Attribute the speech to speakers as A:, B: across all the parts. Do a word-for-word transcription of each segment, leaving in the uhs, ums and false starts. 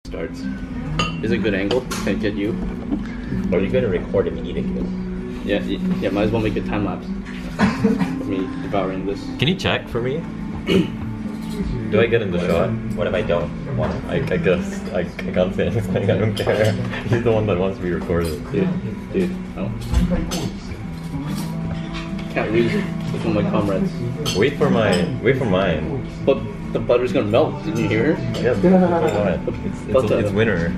A: Starts. Is it a good angle? Can it get you?
B: Or are you gonna record him eating this?
A: Yeah, yeah, might as well make a time lapse of me devouring this.
C: Can you check for me? Do I get in the shot?
B: What if I don't want to?
C: I, I guess I, I can't say anything. I don't care. He's the one that wants to be recorded.
A: Dude, dude, no. Can't lose with one of my comrades.
C: Wait for mine. Wait for mine.
A: But the butter's gonna melt. Didn't you hear her?
C: Yes. It's, it's, it's, it's winter.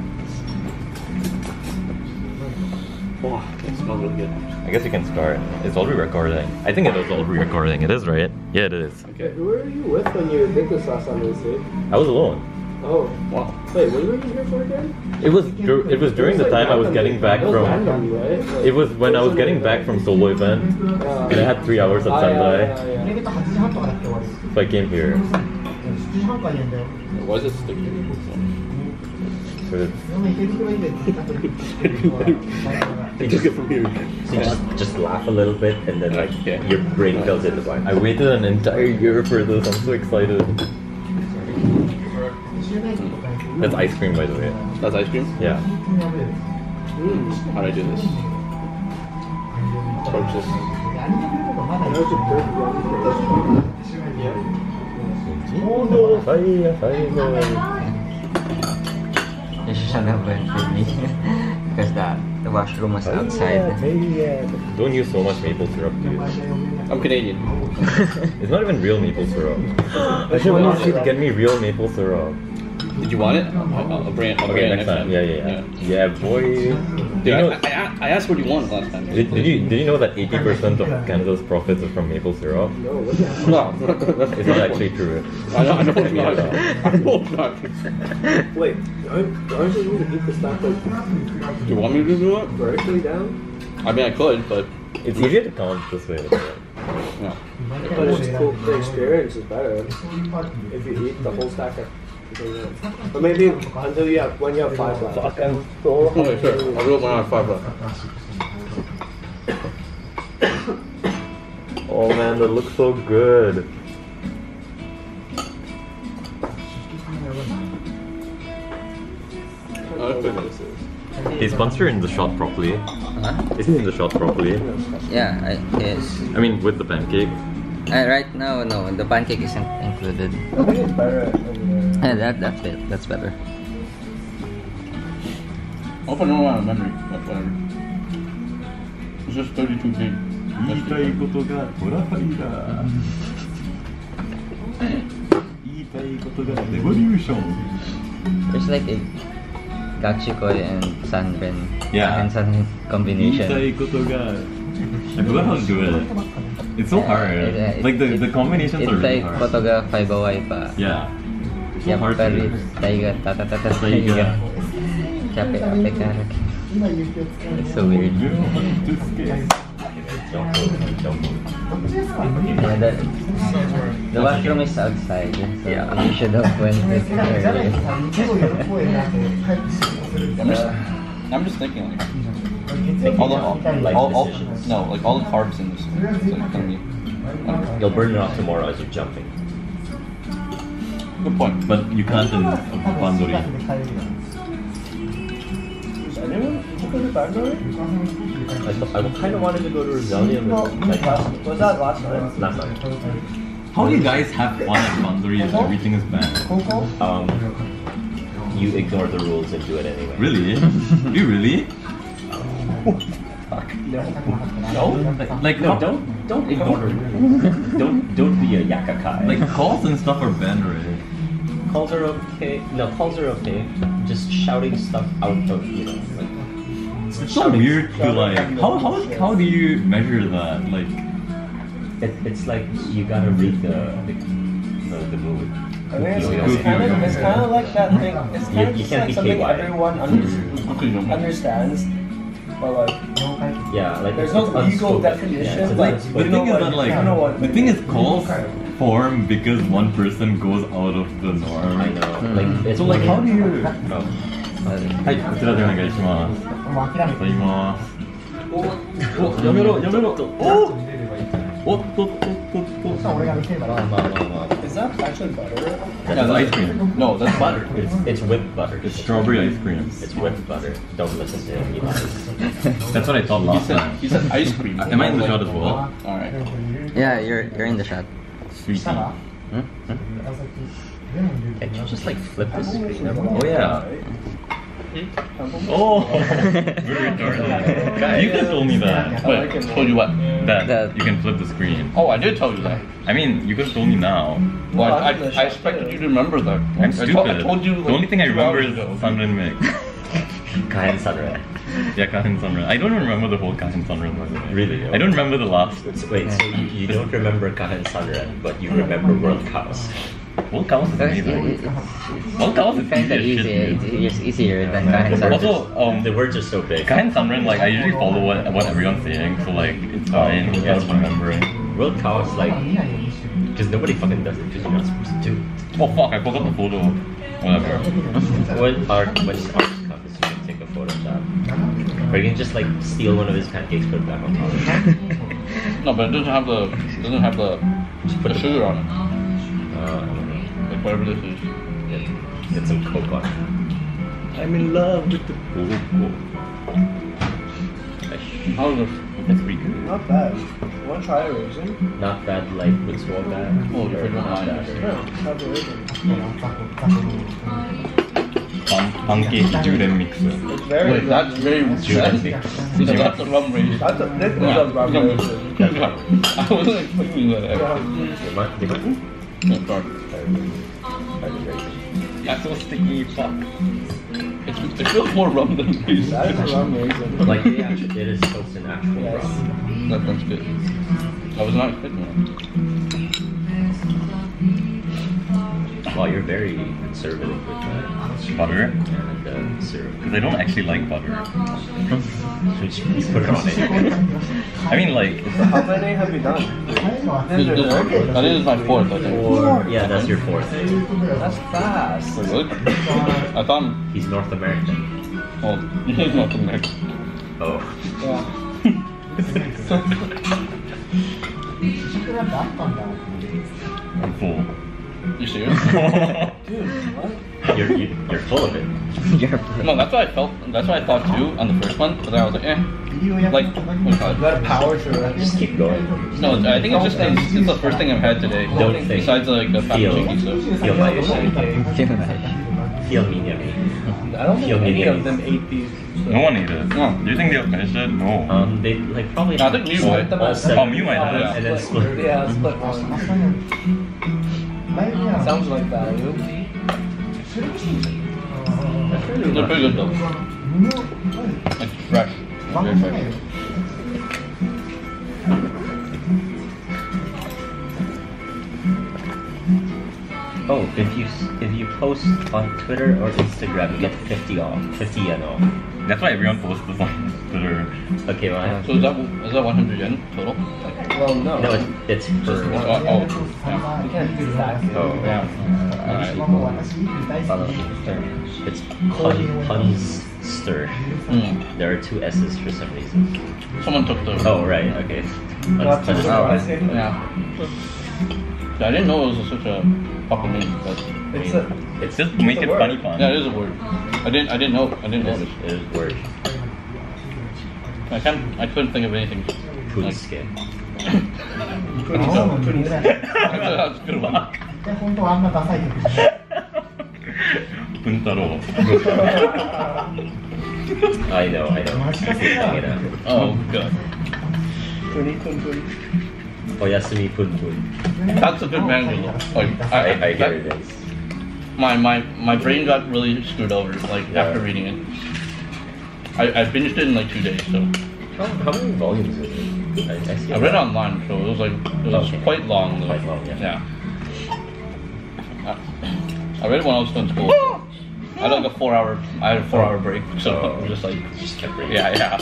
A: Wow, it smells really good.
C: I guess you can start. It's already recording. I think it is already recording. It is, right? Yeah, it is.
A: Okay.
D: Who were you with when you did this last time, Insti?
C: I was alone.
D: Oh.
A: Wow.
D: Wait, what were you here for again?
C: It was dur it was during the time I was getting back from. It was when I was getting back from solo event, and I had three hours at Sendai, so I came here.
A: Why is it sticky?
C: So
A: You took it from here.
B: So you just, just laugh a little bit and then like
A: Yeah.
B: your brain fills in the blank.
C: I waited an entire year for this. I'm so excited. That's ice cream, by the way.
A: That's ice cream?
C: Yeah.
A: Mm. How do I do this? Approach this.
E: You should have went with me because the, the washroom was outside.
C: Don't use so much maple syrup, dude.
A: I'm Canadian.
C: It's not even real maple syrup. I should want you to get me real maple syrup.
A: Did you want it? I'll, I'll bring it. I'll bring
C: Okay,
A: it
C: next time. Yeah, yeah, yeah. Yeah, boy.
A: Dude,
C: You know,
A: I, I, I asked what you wanted last time.
C: did, did you did you know that eighty percent of Canada's profits are from maple syrup?
A: No,
C: It's not actually true.
A: I know, I know it's not. I know it's not.
D: Wait, aren't, aren't you going to eat the stuff like
A: Do you want me to do it?
D: vertically down?
A: I mean, I could, but
C: It's easier to count this way.
A: no.
D: But it's cool. The experience is better if you eat the whole stack of. But maybe until you have when you have five left.
C: Fuck, I'm so
A: Okay, sure. I'll do it when I have five left.
C: Oh man, that looks so good.
A: Oh, that's pretty good.
C: Is Punster in the shot properly?
E: Huh?
C: Is he in the shot properly?
E: Yeah, I, yes.
C: I mean, with the pancake.
E: Uh, right now, no, the pancake isn't included.
D: I think it's better over there.
E: Yeah, that that's it. That's better.
A: I hope I don't want a memory, but whatever. It's just thirty-two gig.
E: There's like a Gachikoi and Sanren.
C: Yeah.
E: And Sanren combination.
C: I forgot how to do it. It's so hard.
E: Yeah, it-
C: Like the,
E: it-
C: the combinations are
E: It's
C: really
E: like
C: hard.
E: Kotoga Faibawai pa.
C: Yeah. It's so
E: Yep,
C: hard to
E: Paris,
C: do.
E: Taiga, Tata Tata
C: Taiga.
E: Taiga. Chape Ape Karak. It's so weird. Yeah, the, the washroom is outside, so yeah. You should have went with it earlier.
A: I'm just, I'm just thinking like all the all, all, all no like all the carbs in this. It's like gonna be. I don't know.
B: You'll burn it off tomorrow as you're jumping.
A: Good point.
C: But you can't in Pandori.
D: Is anyone go to Bangalore?
B: I, th I kind of wanted to go to Rosalia, but like,
D: Was that last night?
B: last night.
C: How do you guys have fun at Pandori if everything is banned?
B: Um, you ignore the rules and do it anyway.
C: Really? Do you really?
B: No,
C: Like,
B: no, don't don't ignore the rules. Don't don't be a yakakai.
C: Like calls and stuff are banned already.
B: calls are okay. No, calls are okay. Just shouting stuff out of you know like.
C: It's so weird to like. How how how do you measure that? Like,
B: It, it's like you gotta read the the, the, the mood.
D: I mean, it's,
C: Yo, yo,
D: it's kind
C: yo,
D: of
C: yo.
D: it's kind of like that thing. It's
B: You-
D: kind of
B: you
D: just
B: can't
D: like
B: be
D: something
B: K Y.
D: everyone under,
A: Okay, you don't mind.
D: understands, but like
B: Yeah, like
D: there's
B: it's
D: no legal
B: unspoken.
D: definition.
B: Yeah, it's
D: like
B: unspoken.
C: the
D: you
C: thing
D: know
C: is
D: what,
C: that like
D: you know what.
C: the thing is calls form because one person goes out of the norm.
B: I know. Like it's
C: So like, how do you?
B: No.
C: はい、こちらでお願いします。いただきます。お、お、やめろ、やめろ。お。
A: Oh, oh, oh, oh, oh.
D: Is that actually butter?
A: Yeah, the ice cream. No, that's butter.
B: It's, it's whipped butter.
C: It's strawberry ice cream.
B: It's whipped butter. Don't listen to him. He lies.
C: That's what I thought
A: He
C: last
A: said,
C: time.
A: he said ice cream.
C: Am I in the shot as well?
A: Alright.
E: Yeah, you're you're in the shot.
C: Sweet. Oh
E: Hmm?
B: Can't you just like flip the screen?
C: yeah. Oh, very retarded. You guys told me that.
A: Wait, told you what?
C: That
E: That-
C: you can flip the screen.
A: Oh, I did tell you that.
C: I mean, you could have told me now.
A: Well, I, I, I expected you to remember that.
C: I'm
A: I,
C: stupid.
A: told, I told you. Like,
C: the only thing I
A: two
C: remember
A: hours
C: is
A: ago.
C: Sunren mix.
B: Kahen Sunren.
C: Yeah, Kahin Sunren. I don't remember the whole Kahin Sunren, by the way.
B: Really?
C: I don't remember the last.
B: Wait, so you, you don't remember Kahen Sunren, but you remember World Chaos?
C: World Chaos is
E: So it's,
C: amazing.
E: it's, it's
C: World Chaos is
E: kind
C: easy
E: of
C: as
E: easy.
C: shit,
E: It's,
C: dude.
E: it's easier than Kahin Sunren.
C: Also, um,
B: The words are so big.
C: Kahin Sunren, like, I usually follow what, what everyone's saying, so, like, it's fine.
B: Yeah,
C: Just remembering.
B: World Chaos, like, because nobody fucking does it because you're not supposed to do it.
C: Oh, fuck, I forgot the photo. Whatever.
B: When art, when art comes, you can take a photo of that. Or you can just like steal one of his pancakes, put it back on top.
A: No, but it doesn't have the it doesn't have the
B: Just put
A: the sugar on it.
B: Uh,
A: Like whatever this is.
B: get, get some coke on it.
C: I'm in love with the coco.
A: How is it?
C: That's pretty good.
D: Not bad. Want to try a raisin?
B: Not bad like with swole bad.
A: Oh, you're
B: Or
A: not
B: not
A: lying.
B: bad.
D: No, have a raisin.
C: Pan- pancake durian mixer.
D: It's very
A: Wait, that's very that's, that's the rum raisin.
D: That's a this is
A: Yeah.
D: a rum raisin.
A: I wasn't expecting that.
B: They might, they might,
A: Yeah, sorry.
C: That's so sticky, fuck.
A: It's, it feels more rum than raisin.
D: That is a rum raisin.
B: like they actually, it is soaked in actual
D: Yes.
B: rum.
A: That, that's good. I was not expecting that.
B: Wow, you're very conservative with that.
C: Butter?
B: And uh, syrup.
C: Because I don't actually like butter.
B: Which you put it on it.
C: I mean, like,
D: So how many have you done?
A: This, this, I think this is my fourth, I think.
B: Or, yeah, that's your fourth.
D: That's fast.
A: Wait, really? I thought,
B: He's North American.
A: oh, he's not American.
B: Oh.
D: Yeah.
C: I'm full.
A: You serious?
D: Dude, what?
B: You're, you, you're full of it.
E: You're
A: No, that's what I felt. That's what I thought too on the first one. But then I was like, eh. Like, what do you call
D: You
A: it?
D: gotta power through it.
B: Just keep going.
A: No, I think it's just it's, it's the first thing I've had today.
B: Don't think.
A: Besides like the
B: Feel.
A: pancakes stuff.
B: Feel my issue.
E: Feel bad.
B: Feel me, yummy.
D: I don't think
B: Feel me,
D: any
B: yummy.
D: of them ate these.
C: No one ate it.
A: No.
C: Do you think they'll finish it? No.
B: Um, they like probably.
A: I think you
B: all-
A: might.
B: all seven.
C: Oh, you might have.
A: Yeah.
B: And then split.
D: Yeah, split one. Sounds like value. That's really
A: They're pretty good though. It's fresh. Very fresh.
B: Oh, if you if you post on Twitter or Instagram, you get fifty off, fifty yen off.
C: That's why everyone posts this on Twitter.
B: Okay, well, I have.
A: So is that is that one hundred yen total?
D: Well, no.
B: No, it's it's per.
A: Oh, oh, yeah.
D: You can't do that.
B: Oh,
A: Yeah. Alright.
B: follow. It's pun punster.
A: Mm.
B: There are two S's for some reason.
A: Someone took the.
B: Oh right, okay.
D: Not too
B: Punster.
D: surprising.
A: Yeah. Yeah, I didn't know it was such a fucking name, but
D: It's a.
C: It's just to make
D: It's a
C: it
D: word.
C: funny fun.
A: yeah, it is a word. I didn't. I didn't know. I didn't
B: It is,
A: notice.
B: it is word.
A: I can't. I couldn't think of anything. Like,
B: Punske.
A: Actually, that's good luck.
C: Puntaro.
B: I know, I know. I know.
A: Oh god,
D: Tuni kun kun.
B: Oyasumi pun pun.
A: that's a good manual. Like
B: I,
A: I,
B: I get
A: that-
B: it is.
A: My my my brain got really screwed over. Like
B: Yeah.
A: after reading it, I I binged it in like two days. So
B: How, how many volumes is it? I, I, see
A: I read it online, so it was like it was
B: Okay.
A: quite long. Though.
B: Quite long, yeah.
A: Yeah. I, I read it when I was still in school. I had like a four hour. I had a four hour break, so
B: Oh.
A: I'm just like,
B: Just kept reading.
A: yeah, yeah.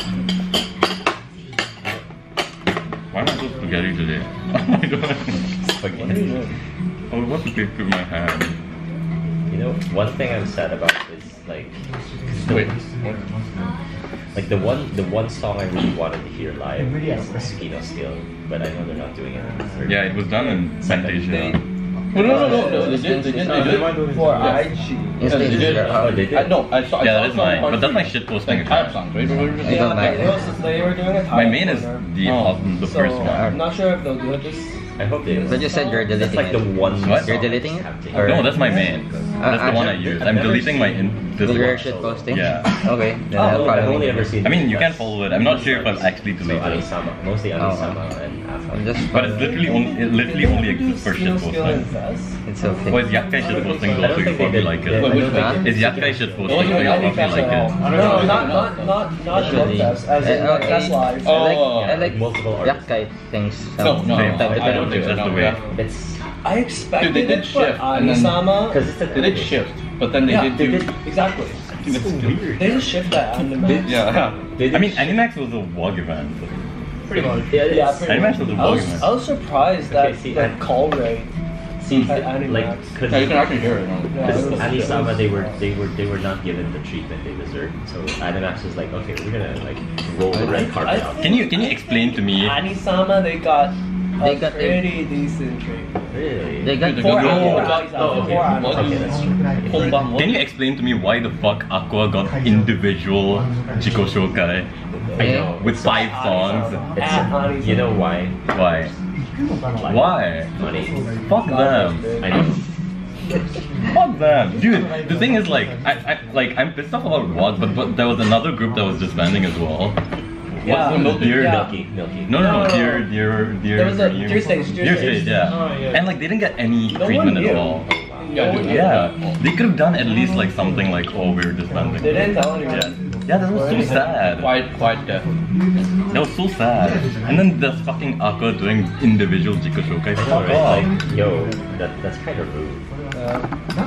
C: Why am I so spaghetti today? Oh my god.
B: Spaghetti.
C: I was about to pick with my hand.
B: You know, one thing I'm sad about is like,
A: Wait.
B: Like the one, the one song I really wanted to hear live is Sukino still, but I know they're not doing it. In the third.
C: Yeah, it was done in Fantasia.
A: No, no, no, no, they did, they did, they did.
D: For I G.
A: Yeah, they did.
B: Oh, they did.
A: I, no, I saw. I
C: Yeah,
A: saw
C: that is
A: some
C: mine,
A: parts
C: but that's my
A: of
C: shit posting
A: like type
C: account.
A: songs, right?
E: I
D: Yeah,
E: don't like
D: they,
E: it.
D: was, they were doing a
C: My
D: time
C: main is
D: corner.
C: the
A: Oh.
C: album, the
D: So,
C: first one.
D: I'm not sure if they'll do it this.
B: I hope they.
E: But you said you're
B: That's
E: deleting
B: like the
E: it.
B: one.
C: What?
E: You're deleting it?
B: Or
C: No, that's my main. That's the one I use. I'm deleting my in. This
E: The rare
C: one.
E: shit posting?
C: Yeah.
E: Okay, then
B: Oh,
E: I'll
B: I've
E: follow
B: only
E: you.
B: ever seen.
C: I mean, you can follow it. I'm not sure if I've actually
B: So
C: deleted it.
B: Anisama, mostly Anisama and Afa.
E: I'm just
C: But it's literally only, it literally only exists for shit
D: Skill and
C: posting.
D: Fest.
E: It's okay.
C: Oh, is Yakai shit posting
B: I
C: also
B: don't
C: you
B: think they
C: probably
B: did.
C: like
B: Yeah,
C: it?
A: Which
E: Huh?
A: one?
C: Is Yakai shit posting
A: Oh,
C: so you
A: yeah,
C: probably like it?
D: No, no, not not not not
E: Usually.
D: Drug Fest, as in
E: Uh,
D: like that's
E: okay.
D: live.
E: I like,
A: Oh.
E: I like
B: Multiple artists.
E: yakai things.
A: No, no,
C: Same.
A: no, I, I don't think so.
C: That's the
A: No,
C: way.
A: yeah.
B: It's
D: I expected
A: Dude, they did
D: it for
A: shift, and then-
D: Anisama.
B: because it's a
A: They did shift, but then they
D: Yeah,
A: did
B: they
A: do.
B: did.
D: Exactly.
A: It's
B: weird.
D: They didn't shift that anime.
A: Yeah.
B: They
C: I mean,
B: did-
C: Animax was a W O G event.
D: Pretty much.
B: Yeah,
D: Yeah,
B: it's-
D: pretty
C: Animax
D: much.
C: was a
D: I
C: W O G
D: was,
C: event.
D: I was surprised that
B: Okay, see,
D: the
B: I-
D: call rate.
B: See,
D: At Animax.
B: like,
A: Yeah, you can
B: because
A: actually hear it. No?
D: Yeah,
B: Because
D: it was-
B: Anisama, they were they were they were not given the treatment they deserved. So Animax was like, okay, we're gonna like roll the red carpet
D: I
B: out.
C: Can you can you explain to me?
D: Anisama, they got
E: They
D: a
E: got the-
D: pretty decent treatment.
B: Really?
E: They got
A: Dude,
D: Four
A: No.
D: hours.
B: Oh, okay.
D: Four hours.
B: Okay, that's true.
A: Hombang, what?
C: Can you explain to me why the fuck Aqua got individual Jiko Shokai
B: I know.
C: with five songs?
B: It's,
D: At Anisama.
B: you know why?
C: Why? Why?
B: Money.
C: Fuck them.
B: I know.
C: Fuck them, dude. The thing is, like, I, I like I'm pissed off about W O G, but, but there was another group that was disbanding as well.
D: Yeah.
C: What's the dear?
D: Yeah.
B: Milky, Milky.
C: No, no,
D: No,
C: no,
D: no,
C: dear,
D: no.
C: dear, dear.
D: There was a
C: Dream.
D: Dear Stage, Dear
C: Dear
D: Stage.
C: Stage, yeah.
D: Oh, yeah.
C: And like they didn't get any
D: No
C: treatment
D: one
C: at
D: knew.
C: all.
D: No one knew.
C: Yeah, they could have done at least like something like, oh, we're disbanding.
D: They didn't tell anyone.
C: Yeah, yeah, that was so sad.
A: Quiet, quiet death.
C: That was so sad. And then there's fucking Aqua doing individual Jiko Shokai.
B: I know,
C: Fuck
B: right?
C: off.
B: Like, yo, that that's kind of rude.
D: Uh,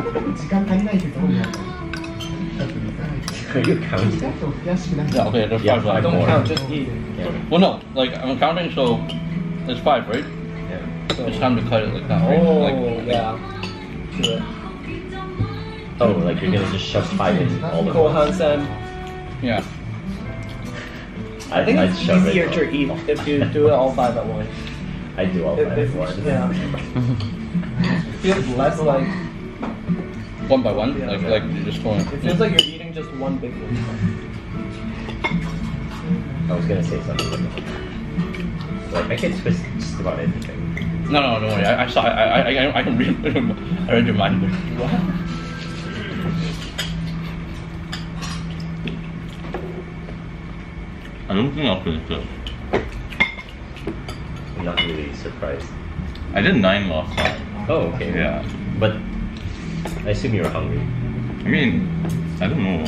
B: Are you counting?
A: Yeah, okay, there's
B: Yeah,
A: five
B: five
A: left.
D: don't
B: more.
D: count, just eat.
B: Yeah.
A: Well, no, like I'm counting, so there's five, right?
B: Yeah.
D: So,
A: It's time to cut it like that, right?
D: oh,
A: Like,
D: yeah. Do it.
B: Oh, like you're gonna just shove five in all of
D: Kohan
B: them.
D: san.
A: yeah.
D: I think
B: I'd
D: it's
B: shove it
D: easier
B: all.
D: to eat if you do it all five at once.
B: I do all
D: If-
B: five
D: if-
B: at once.
D: Yeah. It feels less like
A: One by one,
D: Yeah.
A: like like you're just going.
D: it feels like you're eating just one big one.
B: I was gonna say something like, like I can twist just about anything.
A: No, no, don't worry. I, I saw. I, I, I, I can read. I read your mind.
C: I don't think I'll finish this.
B: I'm not really surprised.
C: I did nine last time.
B: Oh, okay.
C: Yeah.
B: But I assume you were hungry.
C: I mean, I don't know.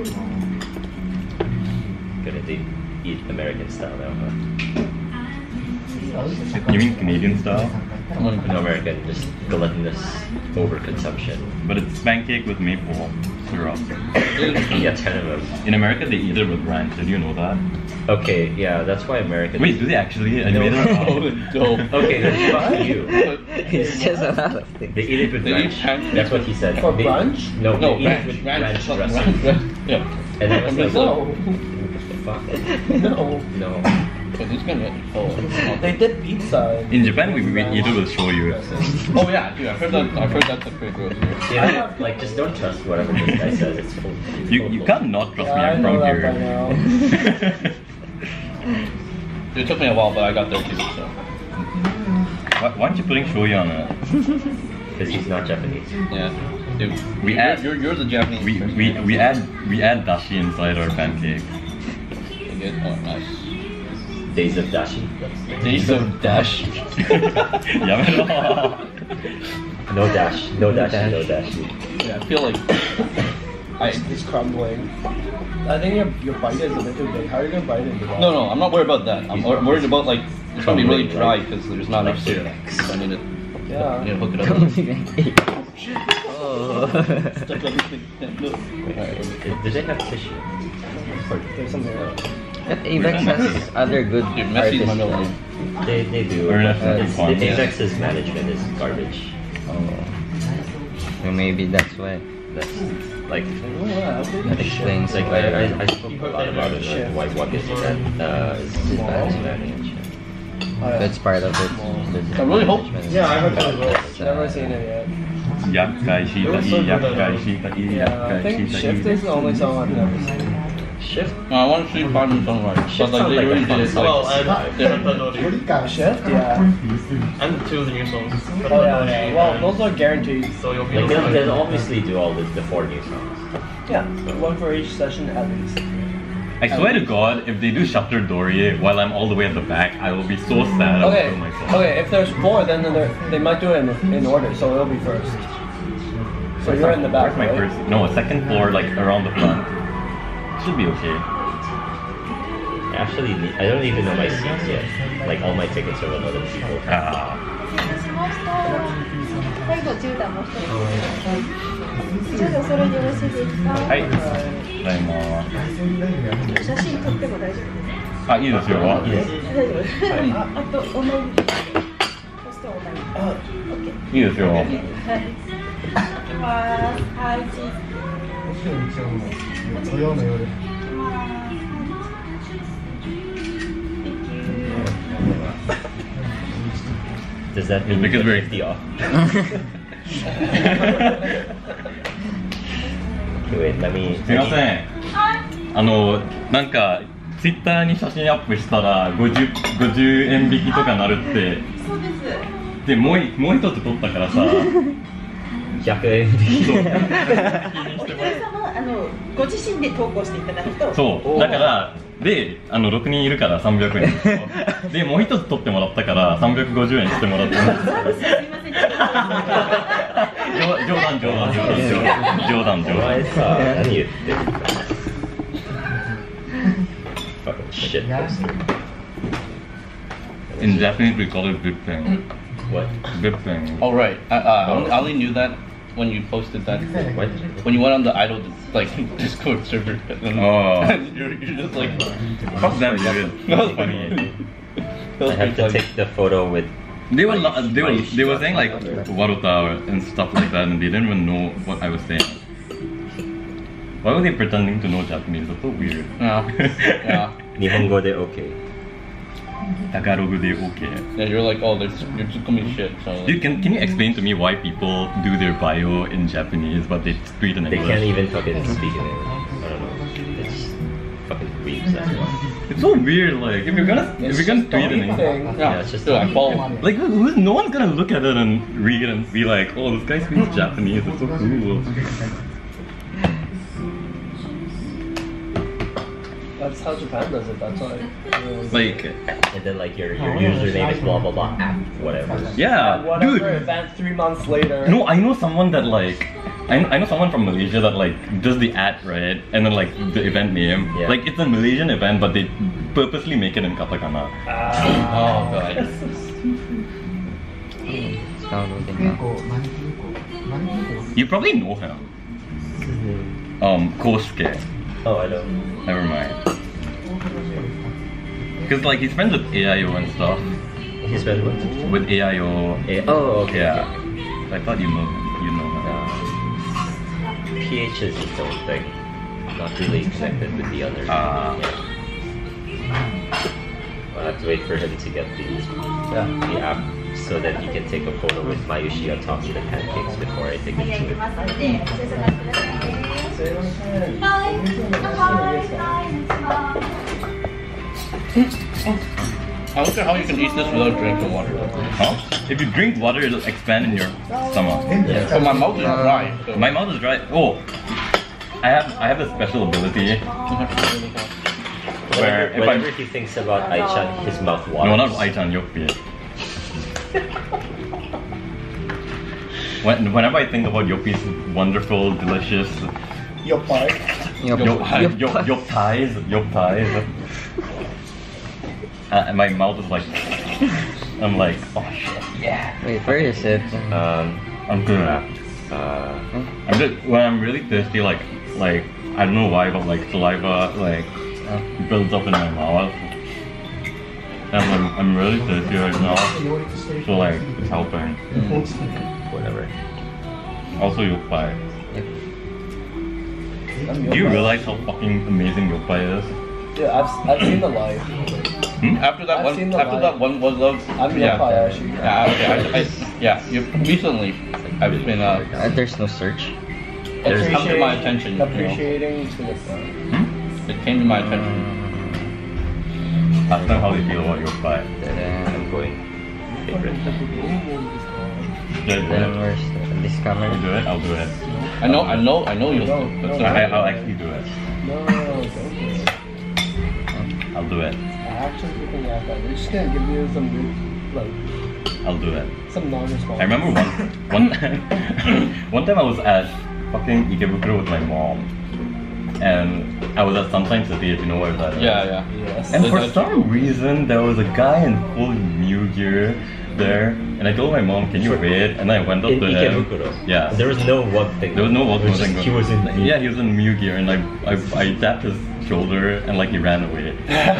B: Gonna de- eat American style now, huh?
C: You mean Canadian style?
B: No, American, just gluttonous overconsumption.
C: But it's pancake with maple syrup.
B: Yeah, ten of them.
C: In America, they eat it with ranch. Did you know that?
B: Okay, yeah, that's why Americans.
C: Wait, do they actually? I made it up.
A: Dope.
B: Okay, then fuck you.
E: It's just a lot of things.
B: They eat it with
A: They
B: ranch.
A: eat pancakes
B: That's what he said.
D: For
B: They-
D: brunch?
B: No,
A: No,
B: they eat
A: ranch,
B: it with
A: ranch,
B: ranch
A: ranch,
B: dressing.
A: ranch, yeah.
B: And I was like,
D: No.
B: fuck.
D: No.
B: No.
A: But he's gonna. Oh.
D: They did pizza.
C: In Japan, we, we eat it with shoyu.
A: Oh yeah, dude. I've heard that. I've heard that's a pretty gross. Here.
B: Yeah, like just don't trust whatever this guy says. It's full. it's
C: You
B: full
C: you
B: of
C: can't not trust me.
D: Yeah, I
C: I'm
D: know
C: from
D: that by
C: here.
D: now.
A: It took me a while, but I got there too. So.
C: why, why aren't you putting shoyu on it?
B: Because he's not Japanese.
A: Yeah. Dude,
C: We
A: you're,
C: add-
A: You're, you're the Japanese.
C: We,
A: person.
C: we we add we add dashi inside our pancake.
A: You get- Oh, nice.
B: Days of Dashi.
A: Days of Dash.
C: Yeah.
B: No dash. No dashi. No dashi.
A: Yeah, I feel like. I.
D: It's crumbling. I think your, your bite is a bit too big. How are you gonna bite it?
A: No, no, I'm not worried about that. I'm wor- worried about like it's gonna be really dry because there's not enough syrup. So I need to, I need to
D: Yeah.
A: hook it up.
E: Oh.
A: Stuff everything.
B: Alright. Did they have tissue?
D: There's something else.
E: But Avex has other good
A: Dude, Messi is my
E: artists.
A: middle
E: now.
A: name.
B: They they do.
C: Or that's
B: Uh,
C: not
B: it's-
C: fun.
B: the Avex's management is garbage.
E: Oh. So maybe that's why.
B: That's like
E: That explains
B: like
E: why-
B: I, I, I spoke a lot about it. Like, why what is it that uh, is his bad Spanish and shit.
E: That's part of it.
A: I really hope-
D: Yeah, I heard that as well.
E: That's, uh,
D: Never seen it yet.
C: Yakkai shiitai, yakkai shiitai,
D: Yeah, I think
C: yakkai
D: Shift is the only song I've never seen.
B: Shift.
A: No, I want to see Bottom Sunrise.
B: Shift
A: But like,
B: sounds
A: they
B: like a
A: really
B: fun
A: did it
B: song.
A: like,
F: and
A: different.
D: Shift? Yeah.
F: and two of the new songs.
D: Oh yeah, yeah. Well, those are guaranteed.
F: So you'll be
B: Like
F: able
B: they'll,
F: to
B: they'll obviously do all the, the four new songs.
D: Yeah, one for each session at least.
C: I swear to God, if they do Shutter Dorie while I'm all the way at the back, I will be so sad. I will
D: Okay,
C: kill myself.
D: okay. If there's four, then they're- they might do it in, in order, so it'll be first. So
C: Where's
D: you're
C: my-
D: in the back,
C: Where's my
D: right?
C: first? No, second floor, like around the front. Should be okay.
B: Actually, I don't even know my seats yet. Like all my tickets are with other people.
C: Ah.
G: 最後じゅうだんもう一つじゃあそれでよろしいですか
C: はい。ただいま。
G: 写真撮っても大丈夫です
C: あ、いいですよ。
B: いいです。
G: 大丈夫ですああとお前ポストお前
C: いいですよ。
G: はいいきますはいチーズ
F: 土曜の夜。
B: Does that mean
C: Because
B: you
C: we're-
B: get fifty off? Okay, wait, let me.
C: すみません。あの、なんか、ツイッターに写真アップしたらごじゅう、ごじゅうえん引きとかなるって。
G: そうです
C: で、もうい、もう一つ取ったからさ。
B: ひゃくえん引き。
G: お一人様あのご自身で投稿していただくと
C: そう。だから、で、あの、ろくにんいるからさんびゃくえんですよ。で、もう一つ取ってもらったからさんびゃくごじゅうえんしてもらってます。
G: サービスすいませんちょっと
C: 冗談冗談冗談冗談冗
B: お前
C: 談。
B: さ、何言ってる Fucking shit poster.
C: In Japanese we call it bipping.
B: What?
C: Bipping.
A: Oh right, I, uh, I only- I only knew that when you posted that.
B: What?
A: When you went on the Idol like Discord server. And
C: Oh.
A: you're, you're just like,
C: Fuck that dude. That's funny.
A: That was
B: I have to
A: like-
B: take the photo with.
C: They were lo- they were they were saying like waruta and stuff like that, and they didn't even know what I was saying. Why were they pretending to know Japanese? That's so weird.
A: Yeah, yeah.
B: Nihongo de okay.
C: Tagalog de okay.
A: Yeah, you're like, oh, there's, you're just gonna be shit. So like,
C: Dude, can can you explain to me why people do their bio in Japanese but they tweet in
B: They
C: English?
B: can't even fucking speak in English. I don't know. It's fucking weird. That's why.
C: It's so weird. Like if you're gonna if
D: It's
C: you're gonna
D: just a
C: tweet in
D: thing.
C: English,
A: yeah,
B: Yeah, it's just
A: dude, I
B: like-
A: follow.
C: like who, who's, no one's gonna look at it and read it and be like, oh, this guy speaks Japanese. It's so cool.
D: That's how Japan does it. That's why.
C: Like,
B: And then like your your username is blah blah blah app whatever.
C: yeah,
D: Whatever.
C: dude.
D: Event three months later.
C: No, I know someone that like, I, I know someone from Malaysia that like does the ad, right? And then like the event name,
B: Yeah.
C: like it's a Malaysian event, but they purposely make it in katakana.
A: Oh god.
E: Downloading now.
C: You probably know him. Um, Kosuke.
B: Oh, I don't.
C: Never mind. Cause like he's friends with A I O and stuff.
B: He's been what?
C: With A I O.
B: Eh, oh, okay.
C: Yeah. I thought you know you know him.
B: Uh, P H is its own thing. Not really connected with the others.
C: Ah.
B: I'll have to wait for him to get the, the app so that he can take a photo with Mayushi on top of the pancakes before I take it to it.
A: I wonder how you can eat this without drinking water.
C: Huh? If you drink water, it'll expand in your stomach.
B: Yeah.
A: So my mouth is dry. So
C: My mouth is dry. Oh, I have I have a special ability where if
B: Whenever
C: I
B: he thinks about Aichan, his mouth waters.
C: no not Aichan Yokpi. When, whenever I think about Yopi's wonderful, delicious
D: Your part.
E: Yup.
C: Yop,
E: Yup.
C: yop, yop ties, yop ties. Uh, and my mouth is like, I'm like, oh shit, yeah.
E: Wait, where is it?
B: Um,
C: I'm good.
B: uh,
C: I'm just when I'm really thirsty, like, like I don't know why, but like saliva, like builds up in my mouth. And I'm, I'm really thirsty right now, so like it's helping.
B: whatever.
C: Also, you buy.
E: Yep.
C: Do you realize how fucking amazing Yopai is?
D: Yeah, I've, I've seen the live.
C: Hmm?
A: After that
D: I've
A: one,
D: seen the
A: after
D: live.
A: that one was love.
D: I'm
A: yeah.
D: Yopai, actually.
A: Yeah, I, I, I, yeah. You, recently, I've been uh,
E: Uh, there's no search.
A: it's come to my attention. You know.
D: Appreciating to the front.
C: Hmm?
A: It came to my attention.
C: Ask them how they feel about Yopai.
B: I'm going favorite.
C: Yeah, do
E: Then
C: it.
E: where's the, this
C: You
E: camera?
C: do it, I'll do it.
A: I know, I know, I know you'll.
D: No,
A: but-
D: no.
C: I, I'll actually do it.
D: No, don't do it.
C: I'll do it.
D: I actually freaking laugh at it. They're just gonna give you some weird, like,
C: I'll do it.
D: some non-response.
C: I remember one one time one time I was at fucking Ikebukuro with my mom, and I was at Sunshine City, if you know where that is.
A: Yeah, yeah.
D: Yes.
C: And for
A: That's-
C: some reason, there was a guy in full Mew gear there, and I told my mom, "Can you wait?" And I went up
B: In
C: to him.
B: Ikebukuro.
C: Yeah.
B: There was no one thing.
C: There was no walking
B: It was just-
C: thing.
B: He was in.
C: Yeah, he was in Mew gear, and I, I, I tapped his shoulder, and like he ran away.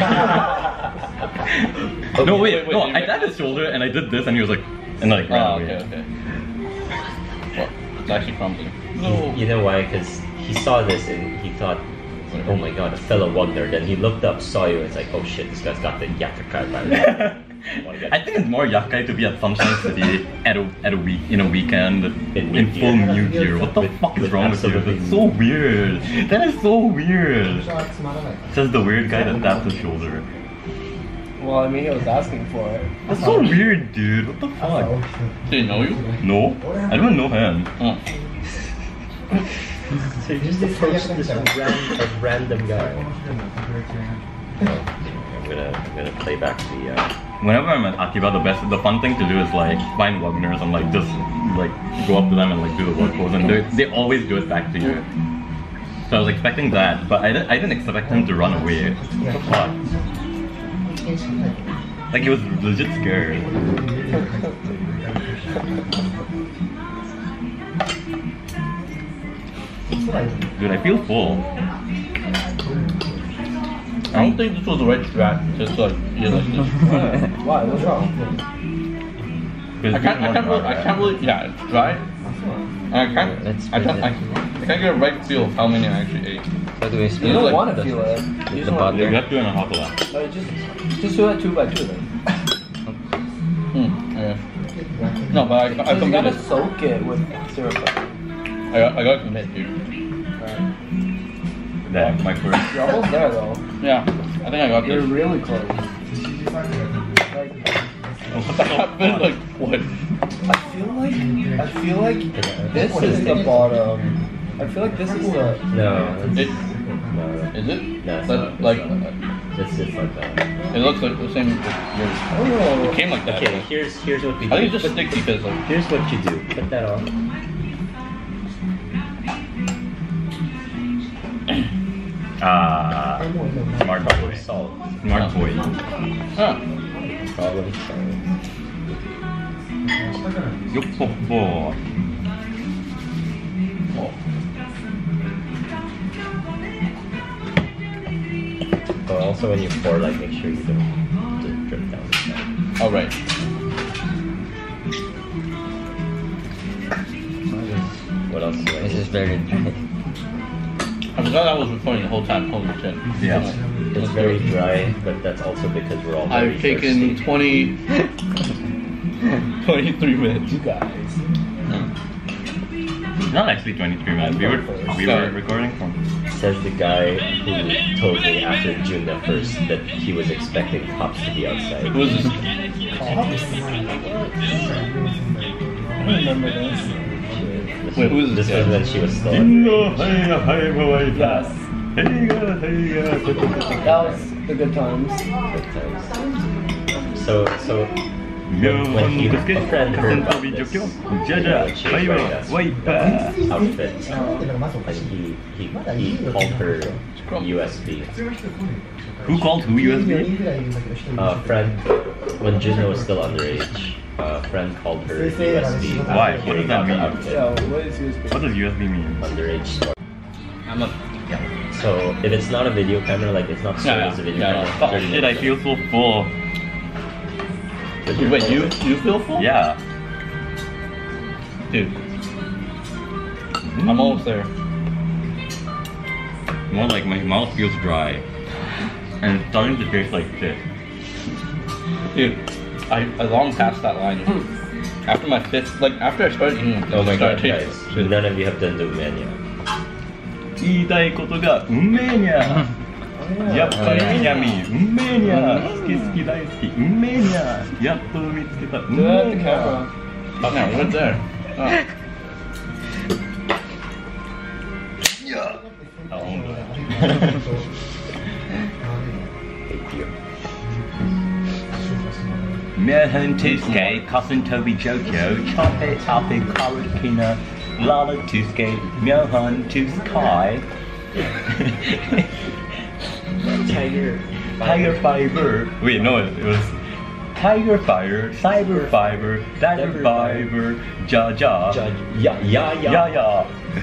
C: No, wait,
A: wait, wait,
C: no,
A: wait,
C: I
A: wait.
C: tapped his shoulder, and I did this, and he was like, and like ran
A: Oh,
C: away.
A: okay, okay. Well, it's actually crumbling. No.
B: You know why? Because he saw this and he thought, oh my god, a fellow Wagner. Then he looked up, saw you, and it's like, oh shit, this guy's got the Yakukai virus.
C: I think it's more yakai to be at Sunshine City at a at a week in a weekend
B: In
C: in,
B: Mew
C: full
B: gear.
C: Mew gear. What the
B: With-
C: fuck is
B: with
C: wrong with you?
B: absolutely-
C: That's so weird. That is so weird. Says the weird guy that tapped his shoulder.
D: Well, I mean, he was asking for it.
C: That's so weird, dude. What the fuck?
A: Did he know you?
C: No, I don't know him.
A: Oh.
B: So you just approached this ran- a random guy. I'm gonna I'm gonna play back the. Uh,
C: Whenever I'm at Akiba, the best, the fun thing to do is like find Wagners and like just like go up to them and like do the work pose, and they they always do it back to you. So I was expecting that, but I didn't I didn't expect him to run away. What the fuck? Like he was legit scared. Dude, I feel full.
A: I don't think this was the right strat. Just like, yeah, like this.
D: Why? What's wrong?
A: I can't, I can't really, I can't really, yeah, it's dry. And I can't,
E: Let's
A: I can't,
E: split
A: I,
E: it.
A: I can't get a right feel of how many I actually ate.
E: How do we
D: You
E: split
D: don't
A: like
D: want to
A: this.
D: feel it.
E: With
D: You
E: the
D: just want
C: You
E: butter?
C: have to in a hot lap.
D: to. Just, just do it two by two then.
A: Hmm, yeah. No, but I, I
D: Because you gotta
A: committed.
D: soak it with syrup.
A: I got, I got committed, dude.
C: Damn, my first.
D: You're almost there though.
A: Yeah, I think I got
D: You're
A: this.
D: really close. Like,
A: What the happened? Like, what?
D: I feel like I feel like this is the bottom. I feel like this is the.
B: no,
A: It,
B: it's, no,
A: is it?
B: no, it's
A: That,
B: not, it's
A: like,
B: not. It's just like that.
A: it looks like the same as yours.
D: I don't know.
A: It came like that.
B: Okay, here's here's what we do.
A: I think it's just sticky because like,
B: Here's what you do. Put that on.
C: Ah, smart boy.
B: Salt.
C: Smart boy.
A: ah,
B: Problem solved.
C: Yopopo.
A: oh,
B: But also when you pour, like, make sure you don't just drip down the side.
A: all right.
B: What else do I
E: This
B: need?
E: is very dry.
A: I forgot I was recording the whole time. Holy shit.
C: Yeah.
B: It's very dry, but that's also because we're all very
A: I've taken
B: thirsty.
A: twenty, twenty-three minutes.
D: You guys.
C: Not actually twenty-three minutes. We were we were recording from.
B: Says the guy who told me after June the first that he was expecting Pops to be outside.
A: Who is this?
D: I remember this.
B: This
A: Wait, who is
B: this
A: this
B: was
A: guy?
B: when she was still underage.
D: Yes. That was the good times.
B: Good times. So, so when he, a friend heard about this, you know, when she was wearing that outfit, and he, he, he called her U S B.
C: Who called who U S B?
B: A friend, when Juno was still underage, a friend called her U S B. after
C: Why? What
B: hearing
C: does that
B: about the
C: mean?
B: outfit.
D: Yo, what is U S B?
C: What does U S B mean?
B: Underage store.
A: I'm a.
B: So if it's not a video camera, like it's not sold
A: Yeah,
B: as a video
A: yeah,
B: camera.
A: yeah.
C: Oh shit! I feel so full.
B: But you're
A: Wait, you
B: full.
A: you feel full?
C: Yeah.
A: Dude, I'm almost there.
C: more like my mouth feels dry. And it's starting to taste like shit.
A: Dude, I, I long past that line. After my fifth, like after I started eating,
B: Oh my god,
A: started
B: guys,
A: tasting-
B: none of you have done the umenya.
C: 言いたいことがうめえにゃ。やっぱり南うめえにゃ。好き好き大好きうめえにゃ。やっと見つけたうめえにゃ。
A: Oh no, what's there? Oh.
C: Yeah. Oh,
B: Thank you.
C: Mehan Tuesday, Cousin Toby Jokyo, Chope Topic, Karakina, Lala Tuesday, Mehan Tuesday.
B: Tiger.
C: Tiger Fiber. Wait, no, it was Tiger Fire, Cyber Fiber, Diver Fiber, Ja Ja,
B: Yeah, yeah,
C: Ya Ya.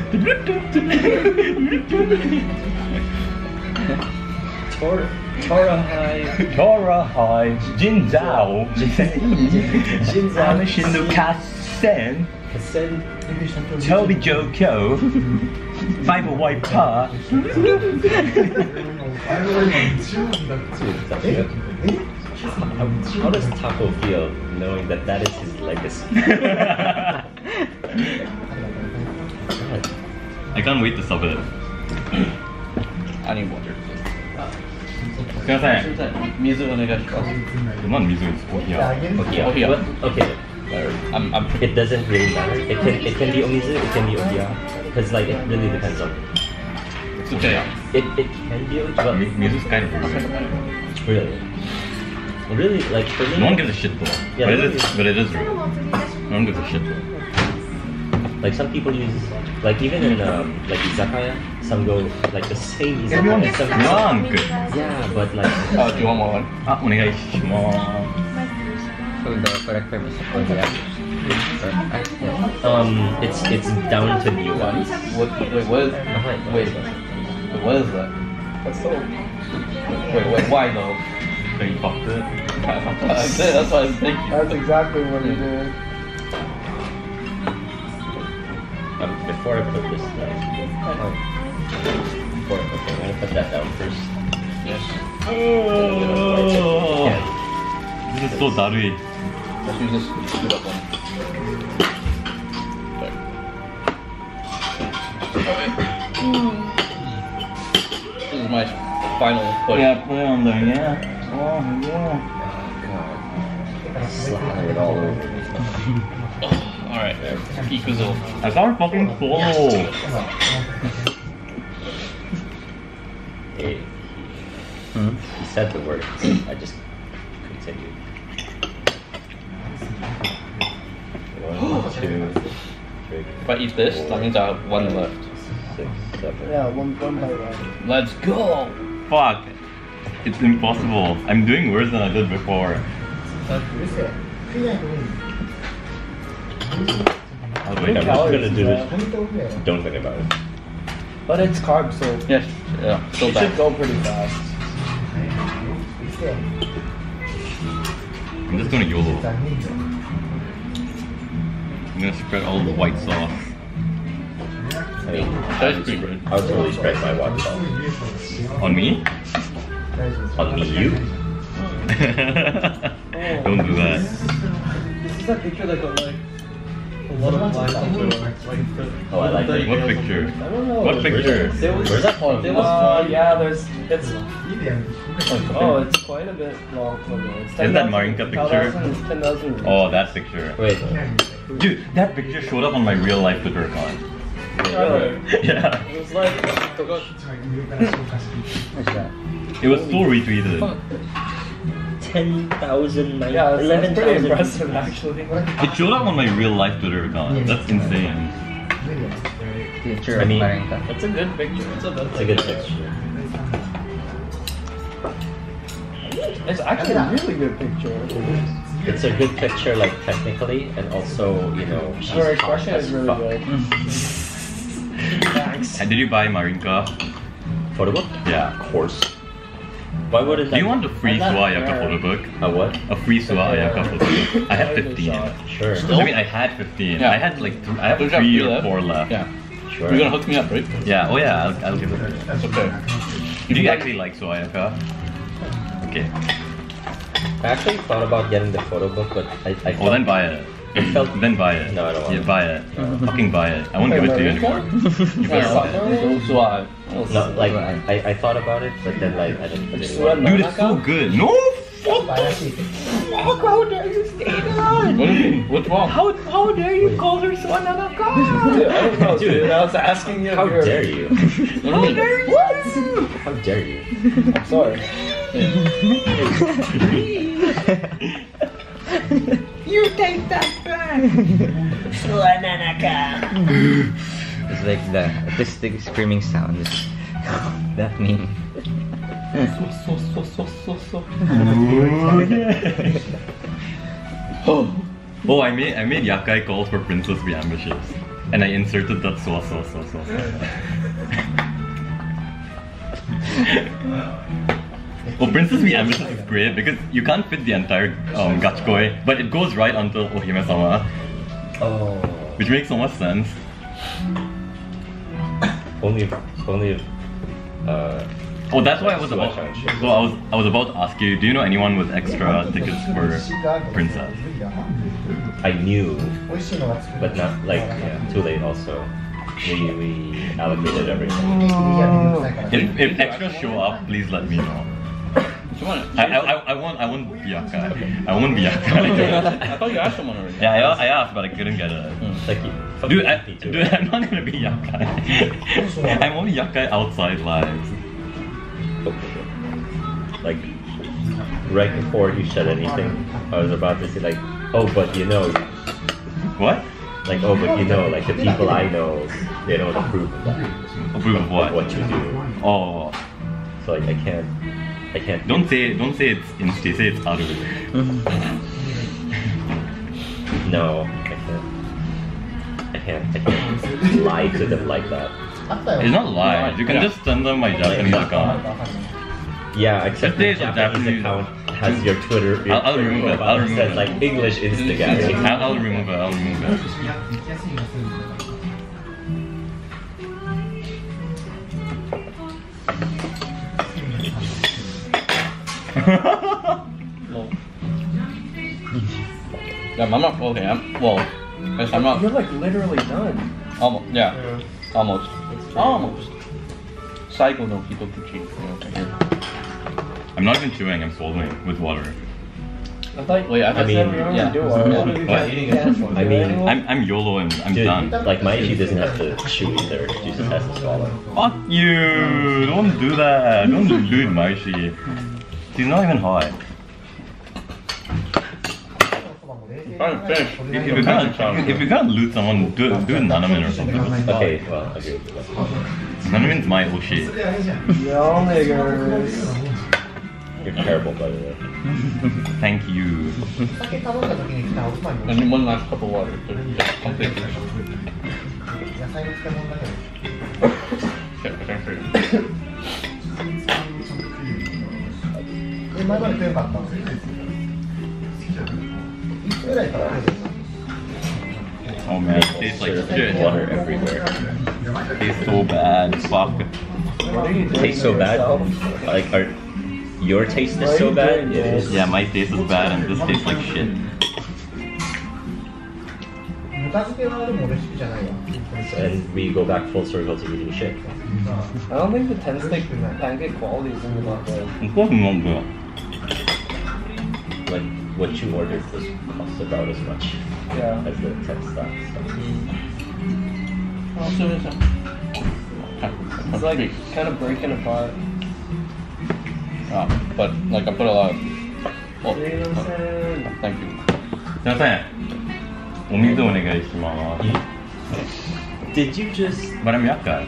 B: Tor, Tora High.
C: Tora High, Jin Zhao,
B: Jin Zhao.
C: Shindu Kasen,
B: Sen.
C: Toby Jokyo, Fiber White Pa.
B: How, how does Taco feel knowing that that is his legacy?
C: I can't wait to stop it.
A: I need water.
C: すいません。
A: 水お願いします。
C: なんで水ですか？いや。
B: Okay,
A: Ohiya.
B: but, okay.
A: I'm, I'm
B: It doesn't really matter. It can it can be omizu, it can be ohiya, because like it really depends on.
A: It's okay.
B: It it can be ohiya, but
C: Music is kind of weird.
B: really, really like for me.
C: No one gives a shit though.
B: Yeah,
C: but,
B: no
C: it
B: one
C: is,
B: gives-
C: but it is rude. No one gives a shit though.
B: Like some people use, like even in um, like izakaya, some go like the same
C: Everyone
B: izakaya. Some,
C: drunk.
B: yeah, but like
A: Oh, do you want more one?
C: あ、お願いします。
E: So the correct purpose of Korea.
B: um, it's it's down to nuance.
A: What, wait, what is, wait, wait, what is that?
D: That's so.
A: Wait, wait, why though?
C: So you fucked it.
A: That's it, that's what I was thinking.
D: That's exactly what he did.
B: Um, before I put this down, oh, before okay, I'm gonna put that down first.
A: Yes.
C: Oh,
B: Yeah.
C: this is so darui.
A: Let's use this scoot up one. This is my final push.
C: Yeah, put it on there, yeah. Oh, yeah.
B: Slather it all over.
A: Alright, Ikuzo.
C: I can't fucking swallow.
B: Hey,
E: Hmm?
B: he said the word. I just continued. One, two, three,
A: If I eat this, that means I have one left.
B: six, seven.
D: Yeah, one one by one.
A: Let's go!
C: Fuck. It's impossible. I'm doing worse than I did before.
B: Oh,
C: I'll
B: wait, I'm just gonna do
D: Yeah.
B: this. Don't think about it.
D: But it's carbs, so
A: Yes, yeah, so
D: it
A: bad.
D: should go pretty fast.
C: I'm just gonna YOLO. I'm gonna spread all the white sauce.
B: I mean,
A: That's pretty good.
B: I would totally spread my white sauce.
C: On me?
B: On me, you?
C: Don't do that.
D: This is that picture that got like a lot of lines on the like the,
B: Oh, I like that.
C: What picture?
D: I don't know.
C: What picture?
D: There was,
B: Where's that one?
D: There was uh, yeah, there's it's oh, it's quite a bit long. It's
C: Is that Marinka picture?
D: ten thousand.
C: Oh, that picture.
B: Wait.
C: Dude, that picture showed up on my real life Twitter account.
D: Really?
C: Yeah.
D: It was like
E: What's that?
C: It was so retweeted.
B: ten thousand,
D: yeah, that's,
B: eleven
D: that's pretty
B: thousand.
D: impressive actually.
C: It showed up on my real life Twitter account. That's insane.
E: Future
B: I
E: of
B: mean,
E: Marinka.
D: It's a good picture. It's a,
B: It's a good picture.
D: It's actually a really good picture.
B: It's a good picture, like technically, and also, you know, she's
D: Her
B: hot
D: expression
B: as
D: is really
B: fuck.
D: good. Thanks.
C: And did you buy Marinka?
B: Photo book?
C: Yeah.
B: Of course. Why wouldn't
C: Do you
B: I-
C: want a free
D: I'm not
C: Suayaka
D: fair.
C: photo book?
B: A what?
C: A free Suayaka photo book. I have fifteen.
B: Sure.
C: I mean, I had fifteen.
A: Yeah.
C: I had like th- I have
A: There's a
C: three
A: few
C: or
A: left.
C: four left.
A: Yeah.
B: Sure.
A: You're gonna hook me up, right?
C: Yeah. Oh yeah. I'll, I'll give it.
A: That's okay.
C: Do you actually like Soyaka? Okay.
B: I actually thought about getting the photo book, but I, I
C: Oh, then buy it.
B: It felt
C: Then buy it.
B: No, I don't want
C: Yeah,
B: it.
C: buy it. Fucking buy it. I won't give it to you anymore. You better buy it.
A: So, so I.
B: no, like I, I thought about it, but then like I didn't. I didn't want it.
C: Dude, it's so good. No. Fuck.
E: Fuck, how dare you stay on?
A: What do you mean? What's wrong?
E: How, how dare you call her so another
D: Dude,
E: god?
D: I don't know,
B: Dude.
D: dude. I was asking you. if
B: How
D: you're-
B: dare you?
A: What do you mean?
E: What?
B: How dare you?
D: I'm sorry.
E: You take that back! It's like the autistic screaming sound. That meme.
A: So, so, so, so, so.
C: Oh. Oh, I made I made Yakai calls for Princess Be Ambitious, and I inserted that so so so so. so. Well, Princess Be Ambitious is great because you can't fit the entire um, Gachikoi, but it goes right until Ohime-sama,
B: Oh.
C: which makes so much sense.
B: Only if, only if, uh,
C: Oh, that's why I was
B: So
C: about.
B: much action.
C: So I was I was about to ask you. Do you know anyone with extra tickets for Princess?
B: I knew, but not like yeah, too late. Also, we we allocated everything.
C: If, if extras show up, please let me know.
A: Come on.
C: I I, I, I want I want Yakai. I want
A: I
C: Yakai.
A: thought you asked someone already.
C: Yeah, I, I asked, but I couldn't get it.
B: Like, fuck
C: Dude,
B: you,
C: I,
B: me too.
C: dude, I'm not gonna be Yakai. I'm only Yakai outside lives.
B: Okay. Like, right before you said anything, I was about to say like, oh, but you know,
C: What?
B: like, oh, but you know, like the people I know, they don't approve of that.
C: Approve of what?
B: Of what you do.
C: Oh,
B: So like, I can't, I can't.
C: don't say don't say it's Insti. Say it's Aru.
B: No, I can't. I can't. I can't lie to them like that.
C: It's not lies. You can just send them my Japanese account.
B: Yeah, except
C: If
B: the
C: there's a
B: Japanese
C: Japanese-
B: account has your Twitter. Your
C: I'll- I'll
B: Twitter
C: remove it,
B: profile
C: I'll
B: that
C: remove
B: says
C: it.
B: like English Instagram.
C: I'll, I'll remove it. I'll remove it.
A: No. Yeah, I'm not okay. I'm well. Guess I'm not
D: You're like literally done.
A: almost. Yeah, almost. Almost. Psycho no Hitokuchi.
C: I'm not even chewing. I'm swallowing with water.
D: I thought.
A: Wait, I,
B: I
A: thought
B: mean-
A: you were- yeah.
D: Do
A: Yeah.
C: What?
B: I mean,
C: I'm I'm YOLO and I'm
B: dude,
C: done.
B: like Maishi doesn't have to chew either. She just has to swallow.
C: Fuck you! Don't do that. Don't loot Maishi. She's not even hot.
A: Trying to finish.
C: If, if you're gonna if you're gonna loot someone, do do Nanamin or something.
B: Okay, well, I agree with that.
C: Nanamin's my oh shit.
D: Yo, niggers.
B: You're terrible, by the way.
C: Thank you.
A: I need one last cup of water to just complete this. Shit, I can't figure. Oh man, it tastes like
B: There's
C: shit.
B: water everywhere.
C: It tastes so bad. Fuck.
B: It tastes so bad. Like, are your taste is so bad? It is.
C: Yeah, my taste is bad and this tastes like shit.
B: And we go back full circle to eating shit.
D: I don't think the ten stick pancake quality is gonna be that good.
C: Of course not good.
B: Like, what you ordered was cost about as much
D: Yeah.
B: as the ten stock stuff.
D: It's like kind of breaking apart.
A: Uh, but like I put a lot of. Oh,
D: You know what I'm saying?
A: oh, thank you.
C: すいません。お水お願いします。
B: Did you just...
C: But I'm Yakai.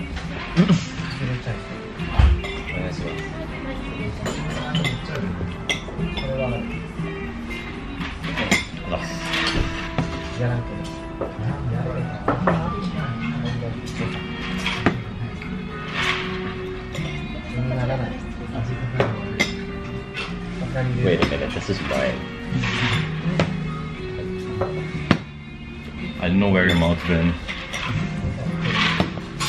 B: Wait a minute, this is mine.
C: I don't know where your mouth's been.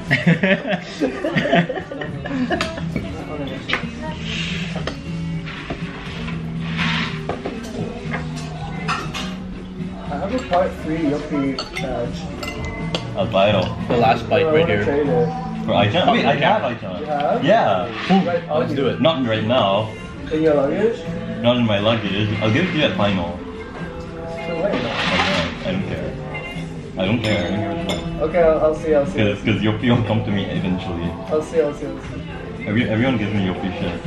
D: I have a part three yuppie badge.
C: I'll buy it all.
A: The last bite
D: I
A: right
D: wanna
A: here.
D: trade it.
C: For Aichan? Wait, I have Aichan.
D: You have?
C: Yeah.
D: Right,
A: Let's do it.
C: Not right now.
D: In your luggage?
C: Not in my luggage. I'll give it to you at final.
D: So wait.
C: I don't care. I don't care. I don't care.
D: Okay, I'll, I'll see, I'll see.
C: Because Yopi will come to me eventually.
D: I'll see, I'll see, I'll see.
C: Every, everyone gives me Yopi shit.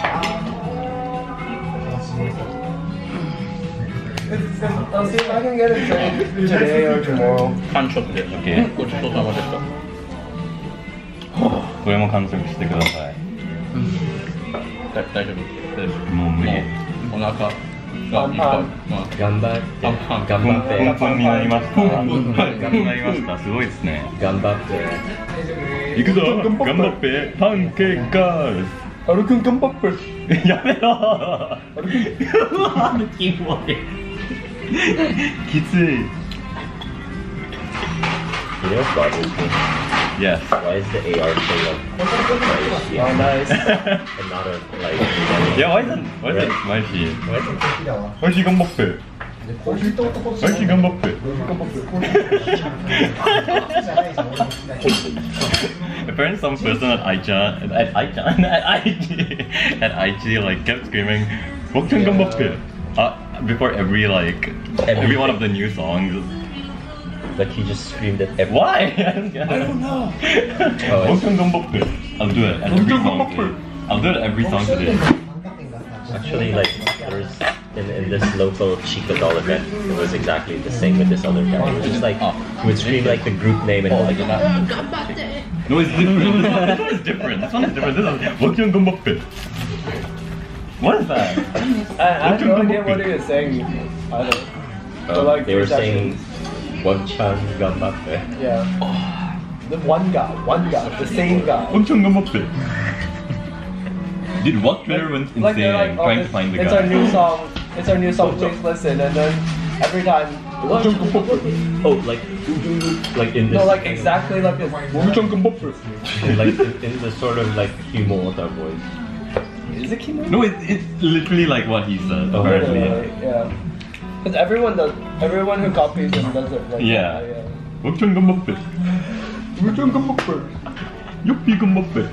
D: I'll see if I can get it trade today or tomorrow.
A: Pan chocolate.
C: Okay.
A: ごちそうさまでした。
C: これも完食してください。
A: 大大丈夫。大丈夫。
C: もう無理。
A: お腹がいっぱい。まあ
E: 頑張って
A: パンパン
E: 頑張って
C: ポンポンになりました。
A: ポンポン
C: ポンポンになりました。すごいですね。
E: 頑張って
C: 行くぞ。頑張ってパンケーキガール。
D: アルくん頑張って
C: やめろ。うわキモい。きつい。
B: You know what bothers me?
C: Yes.
B: Why is the A R showing up spicy
D: Oh, nice.
B: and not a like?
C: Yeah, why is it why is it spicy?
B: What?
C: Spicy 頑張って。Spicy 頑張って。Apparently, some person at Aichan at Aichan at I G at I G like kept screaming, "Wokchan頑張って!" Uh, before every like every one of the new songs.
B: Like he just screamed at everyone.
C: Why? I don't get it.
A: I don't know.
C: Wokchan頑張って. I'll do it at every song today. I'll do it at every song today.
B: Actually, like there was in, in this local Chico doll event, it was exactly the same with this other guy. It was just like he would scream like the group name and like.
C: No, it's different. This one, this one is different. This one is different. This is Wokchan頑張って. What is that?
D: I, I have no idea what he was saying either.
B: Oh,
D: So, like,
B: they were
D: three
B: saying
D: seconds.
B: Wokchan ganbatte.
D: Yeah. The one guy, one guy, the same guy.
C: Wokchan頑張って. Dude, what Twitter went insane
D: Like they're like, oh,
C: trying to
D: it's,
C: find the
D: it's
C: guy.
D: our new song. It's our new song. Please listen. And then every time,
B: Oh, like like in this.
D: no, like exactly like this.
B: like in, in the sort of like Himota voice.
D: Is it Kimo?
C: No, it, it's literally like what he said,
B: Oh,
C: apparently.
D: Yeah. Because everyone does. Everyone who copies him does it. Like
C: Yeah.
D: that, yeah.
C: Wokchan頑張って. Wokchan頑張って. Yoppie 頑張って.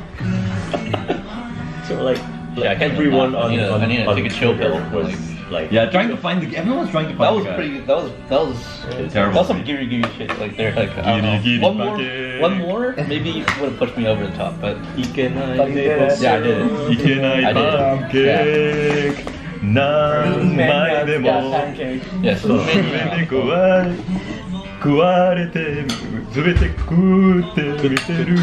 B: So like,
A: Yeah, I can't-
B: everyone
A: I
B: on,
A: need to-
B: on,
A: I need to
B: on
A: take a chill
B: Twitter
A: pill,
B: was like,
C: Yeah, trying to find the everyone's trying to find
A: That was
C: the guy.
A: pretty. That was that was
C: Terrible.
A: That was some giri giri shit. Like they're like I don't know.
C: Giri giri
A: One more,
C: pancake.
A: one more, maybe would have pushed me over the top. But
D: But you did it.
A: yeah, I did it.
C: いけない
A: I did.
C: パンケーキ何枚で
D: Yeah,
C: も
D: pancake.
A: Yes.
C: 全て壊れ食われて全て食ってみせる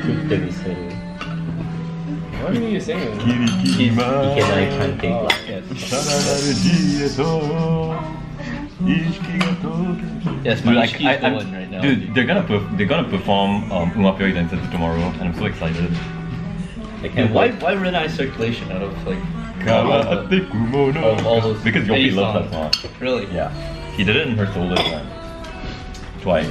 D: What are you singing?
C: キリキリマ
B: Ikenai pancake
D: Oh,
B: black.
A: Yes.
C: さらなる自衛と意識が溶け
A: Yes,
C: Dude,
A: my
C: I,
A: ishiki
C: I,
A: is
C: I'm-
A: going right now.
C: dude, they're gonna perf- they're gonna perform um, Umapyo Identity tomorrow, and I'm so excited.
B: I
A: Dude,
B: can't
A: why
B: wait.
A: why red eye circulation out of like
C: All,
A: all those
C: because
A: eighty
C: Yopi loves that
A: songs?
C: song.
A: Really?
C: Yeah, he did it in her solo event twice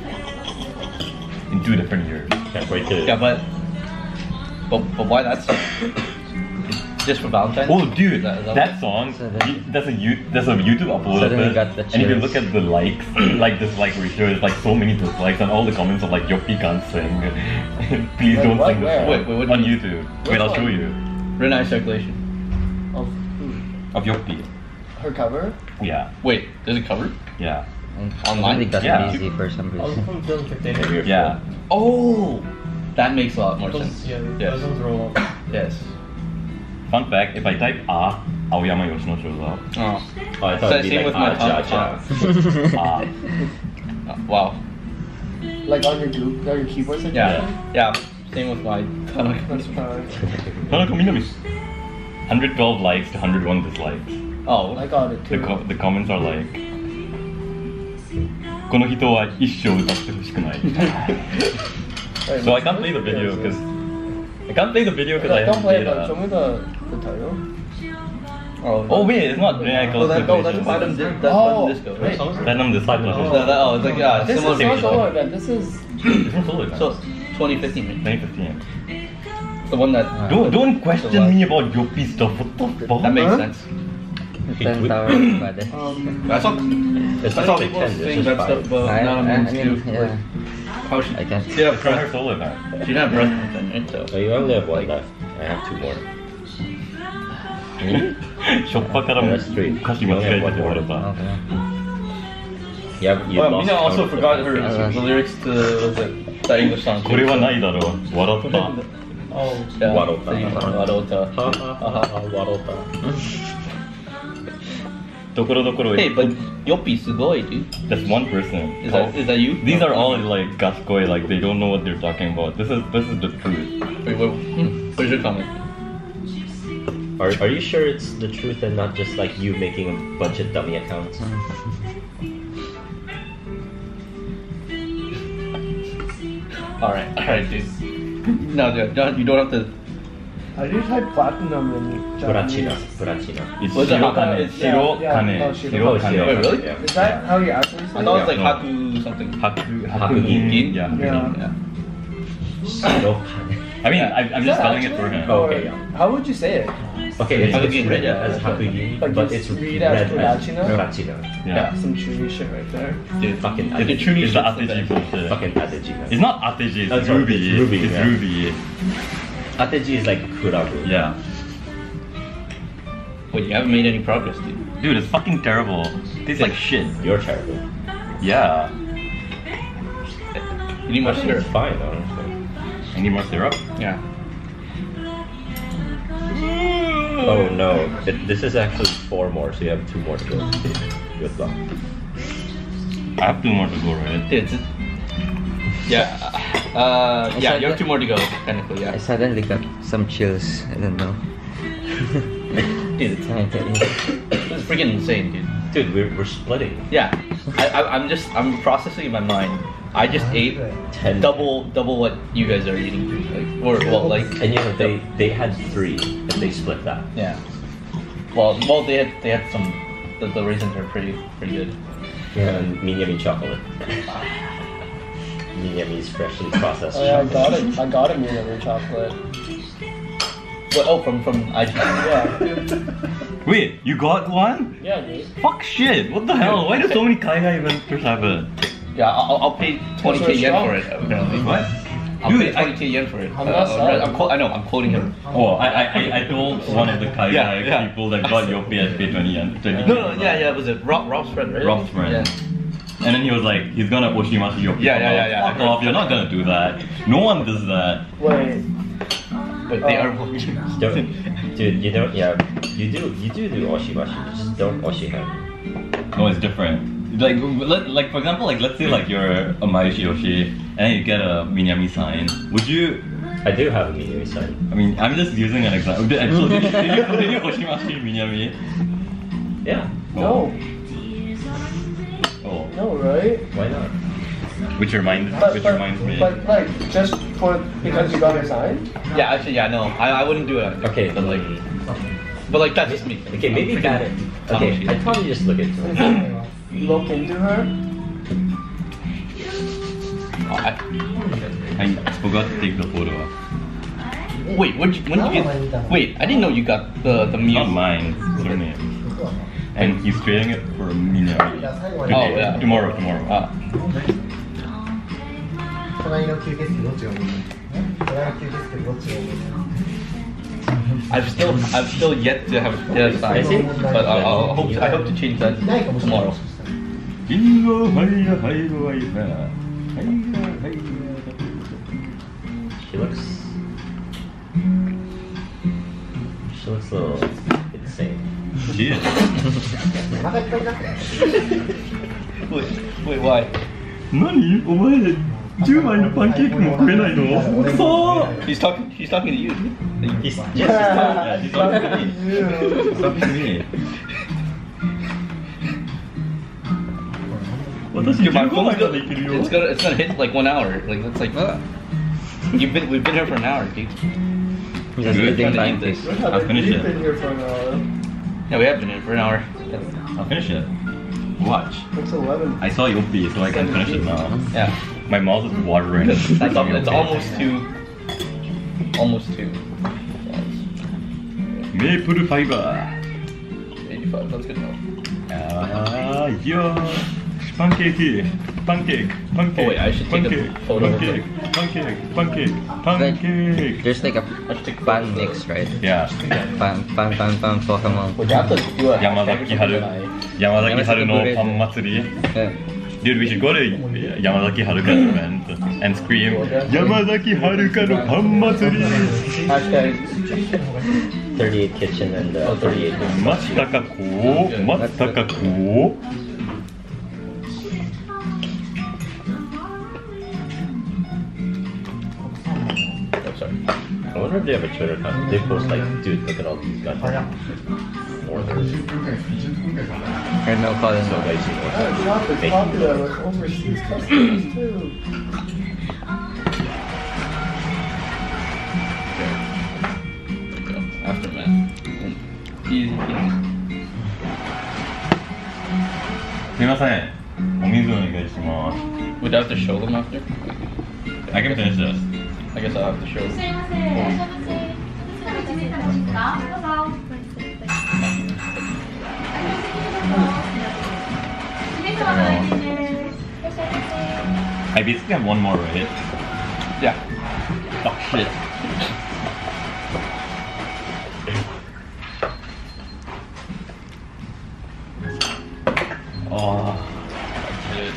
C: in two different years.
B: Can't wait to.
A: Yeah, but but but why that song? Just for Valentine's?
C: Oh, dude,
A: Is that- is that
C: that song.
E: So then-
C: you- There's a you, there's a YouTube upload of
E: Suddenly
C: it,
E: got the
C: and if you
E: chills.
C: look at the likes, like dislike ratio, it's like so many dislikes, and all the comments are like Yopi can't sing. Please
D: Wait,
C: don't
D: what?
C: sing this
D: Where?
C: song
A: Wait, wait, what do
C: on
A: you-
C: YouTube.
D: Which
C: Wait, I'll show
D: one?
C: you.
A: Red eye circulation.
D: Of who?
C: Of Yopi.
D: Her cover?
C: Yeah,
A: Wait, there's a cover?
C: yeah,
A: Online?
E: I think that's
C: Yeah.
E: easy for some reason.
C: yeah.
A: Oh, that makes a lot more sense.
F: Yeah,
A: Yes.
F: those roll up.
A: Yes.
C: Fun fact: if I type "ah," Aoyama Yoshino shows up.
A: Oh.
B: Oh, I thought
A: So
B: it'd be
A: same
B: like
A: with my
B: ah, ja,
A: top.
B: ja.
C: Ah.
A: Oh, wow.
D: Like on your group, on your keyboard section?
A: Yeah. Yeah. Same with my.
D: Let's try.
C: Tanaka Minami. one hundred twelve likes to one hundred one dislikes.
A: Oh.
D: I got it
C: The,
D: too.
C: co- the comments are like, この人は一生歌ってほしくない.
D: Wait,
C: So I
D: what's
C: can't
D: this?
C: play the video
D: Yeah,
C: because I can't play the video because I
D: Don't
C: have
D: play it,
C: data.
D: but show me the, the title.
A: Oh.
C: Oh wait, it's not Renai
A: Oh, that, oh, that's Platinum,
C: Color.
A: Di- that's
D: Oh.
A: Platinum Disco, right?
C: Platinum Disco.
A: That, that, oh, it's like yeah,
D: This
A: similar
D: is not
A: to
D: solo event. This is
C: Different solo events.
A: So, twenty fifteen.
C: twenty fifteen.
A: The one that.
C: Don't don't question me about Yopi stuff. What the fuck?
A: That makes
D: Huh?
A: sense.
E: Ten Tower Brothers.
D: Um,
A: I saw.
B: It's
A: I saw
B: not
A: people
B: Big Ten,
A: saying
B: it's
A: that
B: just
A: stuff
B: five.
A: about
E: I,
A: not on
E: I, I
A: Moons too.
E: mean, yeah.
A: How she?
E: I can't.
A: She didn't have
C: From her
A: breast.
C: solo event.
A: She didn't have breast then, right? So.
B: So you only have one left. I have two more.
C: Shoppa
B: That's three.
C: Because you
B: You
C: must
B: only have
C: get
B: one more.
C: water.
E: Okay.
B: Yeah, you
A: Well,
B: lost
A: Mina also
B: count of
A: forgot
B: the-
A: her
E: Uh,
A: the lyrics to was it that English song.
C: これはないだろう。笑った。
D: oh,
A: Yeah,
B: Warota.
A: so you- Warota.
B: Ha ha ha ha, Warota.
C: ところどころ
A: Hey, but Yopi sugoi, dude.
C: That's one person.
A: Is that is that you?
C: These are all like gaskoi, like they don't know what they're talking about. This is this is the truth.
A: Wait, wait, hmm, where's your comment?
B: Are, are you sure it's the truth and not just like you making a bunch of dummy accounts?
A: All right, all right, dude. No, dude, don't, you don't have to.
D: I do type platinum in
B: Purachina.
D: Japanese.
B: Purachina.
C: It's
A: Was it
C: Shiro
A: Hakane?
C: Kane.
A: It's-
C: Shiro
D: yeah,
C: Kane.
D: oh, Shiro-
C: Shiro
B: oh,
C: Kane.
B: Shiro.
A: Wait, really?
B: Yeah.
D: Is that how you actually say
A: I thought it was
D: it?
A: like
C: Yeah.
A: Haku something.
C: Haku
B: Hakugin.
C: Hakugin. Yeah.
D: Yeah.
C: Hakugin.
A: Yeah.
B: Shiro
C: I mean,
A: Yeah.
C: I, I'm
D: Is
C: just
D: that
C: spelling it
D: actually?
C: for him.
B: Oh, okay, yeah.
D: How would you say it?
B: Okay, it's, it's
A: Hakugin,
B: read
A: yeah.
B: as Hakugin,
D: Like
B: but
D: it's
B: it's
D: read
B: read
D: as Purachina?
B: as Purachina.
C: Yeah.
D: Some chewy shit right there.
A: Dude,
B: Fucking
A: Like the
B: Ateji.
A: Chuni
C: It's the
A: shit's
C: Ateji bullshit.
B: Fucking Ateji.
C: It's not Ateji, it's
B: Oh, sorry,
C: Ruby.
B: it's Ruby,
C: It's
B: yeah.
C: Ruby.
B: Ateji is like Kurabu.
C: Yeah.
A: wait, you haven't made any progress, dude.
C: Dude, it's fucking terrible. Tastes like shit.
B: You're terrible.
C: Yeah.
A: You need more
B: I think
A: syrup.
B: it's fine, honestly.
C: I need more syrup.
A: Yeah.
B: Oh no, it, this is actually four more, so you have two more to go. Good luck.
C: I have two more to go, right?
A: Dude, it's, yeah. Uh,
E: I
A: yeah,
E: said
A: you have
E: that-
A: two more to go, technically,
E: I
A: yeah.
E: suddenly got some chills. I don't know.
A: Dude, it's,
E: I tell you.
A: it's freaking insane, dude.
B: Dude, we're, we're splitting.
A: Yeah, I, I, I'm just, I'm processing in my mind. I just ate
B: Ten.
A: double, double what you guys are eating, like, or well, like,
B: And you know, they, they had three, and they split that.
A: yeah. Well, well, they had, they had some. The, the raisins are pretty, pretty good.
B: And Minyami chocolate. Minyami's freshly processed
D: Oh yeah, I
B: chocolate.
D: got it. I got a Minyami chocolate.
A: What? Oh, from from I G.
D: Yeah.
C: Wait, you got one?
D: Yeah, dude.
C: Fuck shit, what the hell? Why do so many Kaigai inventors have it?
A: Yeah, I'll, I'll pay twenty k yen for it. Apparently.
C: What?
A: I'll
C: Dude,
A: pay
C: I-
A: twenty k yen for it.
D: I'm
A: Uh,
D: not
A: uh,
D: sorry.
A: I'm quote- I know, I'm quoting him.
C: Oh, I, I, I- I told one of the Kaigai
A: Yeah, yeah.
C: people that got your P S P twenty yen. twenty
A: No, no, yeah, yeah. Was it Rob, Rob's friend, right?
C: Rob's friend.
A: Yeah.
C: And then he was like, he's gonna Oshimasu your
A: Yeah, yeah, yeah, yeah.
C: Fuck off, you're not gonna do that. No one does that.
D: Wait.
A: But they
D: Oh.
A: are.
B: Don't, dude, you don't, yeah, you do, you do do oshimashi, just don't oshihan.
C: No, it's different. Like, let, like for example, like let's say like you're a Maeshi Yoshi and then you get a Minyami sign. Would you?
B: I do have a Minyami sign.
C: I mean, I'm just using an example. Did, so did, you, did, you, did you Oshimashi Minyami?
B: Yeah,
D: No.
C: Oh.
D: No, right?
B: why not?
C: Which reminds,
D: But,
C: which
D: but,
C: reminds me.
D: but like just for because you got a sign.
A: Yeah, actually, yeah, no, I, I wouldn't do it.
B: Okay,
A: but like, but like that's just me.
B: okay, maybe
A: I'm
B: that.
A: freaking
B: Okay,
A: Tamashi.
B: I'd probably just look into it.
D: Look into her.
A: Oh, I,
C: I forgot to take the photo.
A: wait, when, when did you get? Wait, I didn't know you got the the
C: Not
A: Mew.
C: mine, surname. And he's trading it for a Minyami. Today,
A: Oh, yeah.
C: Tomorrow, tomorrow.
A: Ah.
H: 隣の吸血鬼どっちが重いの？隣の吸血鬼どっちが重いの？
A: I've still, I've still yet to have get a sign,
B: I see.
A: but I, I hope, I hope to change that
H: ないかもしれない
A: tomorrow.
C: 金のハイヤハイワイファーハイヤハイヤ
B: She looks. She looks a little insane.
C: She is.
H: またいっぱいだって
A: Wait, wait, why?
C: 何お前じゅうまいのパンケーキも食えないのくそー
A: He's talking, he's talking to you.
B: He's just.
C: Yeah, she's talking to me. She's talking to me. 私
A: Dude, my
C: じゅうごま
A: phone's
C: いま
A: gonna,
C: でいけるよ
A: it's gonna, it's gonna hit like one hour. Like that's like, you've been, we've been here for an hour, dude.
E: Just
C: Good.
E: eating
A: Trying to eat
E: pancakes.
A: this.
C: I'll finish
D: You've
C: it.
D: been here for an hour.
A: Yeah, we have been here for an hour.
C: I'll finish it. Watch.
D: It's eleven.
C: I saw Yopi, so I can finish it now.
A: Yeah.
C: My mouth is watering.
A: It's, it's, it's almost two. Almost two.
C: Maple fiber.
A: eighty-five, that's good enough.
C: Ah, yo. Pancake. Pancake. Pancake.
A: Oh wait, I should take
C: pancake,
A: a photo
C: pancake,
A: of it.
C: Pancake. Pancake. Pancake.
E: There's like a pan mix, right?
C: Yeah.
E: Pan, pan, pan, pan, Pokemon.
A: Would you have to do a
C: Yamazaki Haru. Yamazaki Haru no pan matsuri.
E: Yeah.
C: Dude, we should go to Yamazaki Haruka's event and scream Yamazaki Haruka no pan matsuri.
A: Hashtag
B: thirty-eight kitchen and uh, thirty-eight.
C: Matsutaka ko, matsutaka ko.
B: I wonder if they have a Twitter account. They post like, dude, look at all these guys. Orders.
E: Or no calling.
B: So guys, you know,
D: It's popular with overseas customers too.
A: aftermath. Easy peasy.
C: すみません。お水お願いします。
A: Would I have to show them after?
C: I can finish this.
A: I guess I'll have to show them.
C: I basically have one more, right?
A: Yeah.
C: Oh shit. Oh.
A: Shit.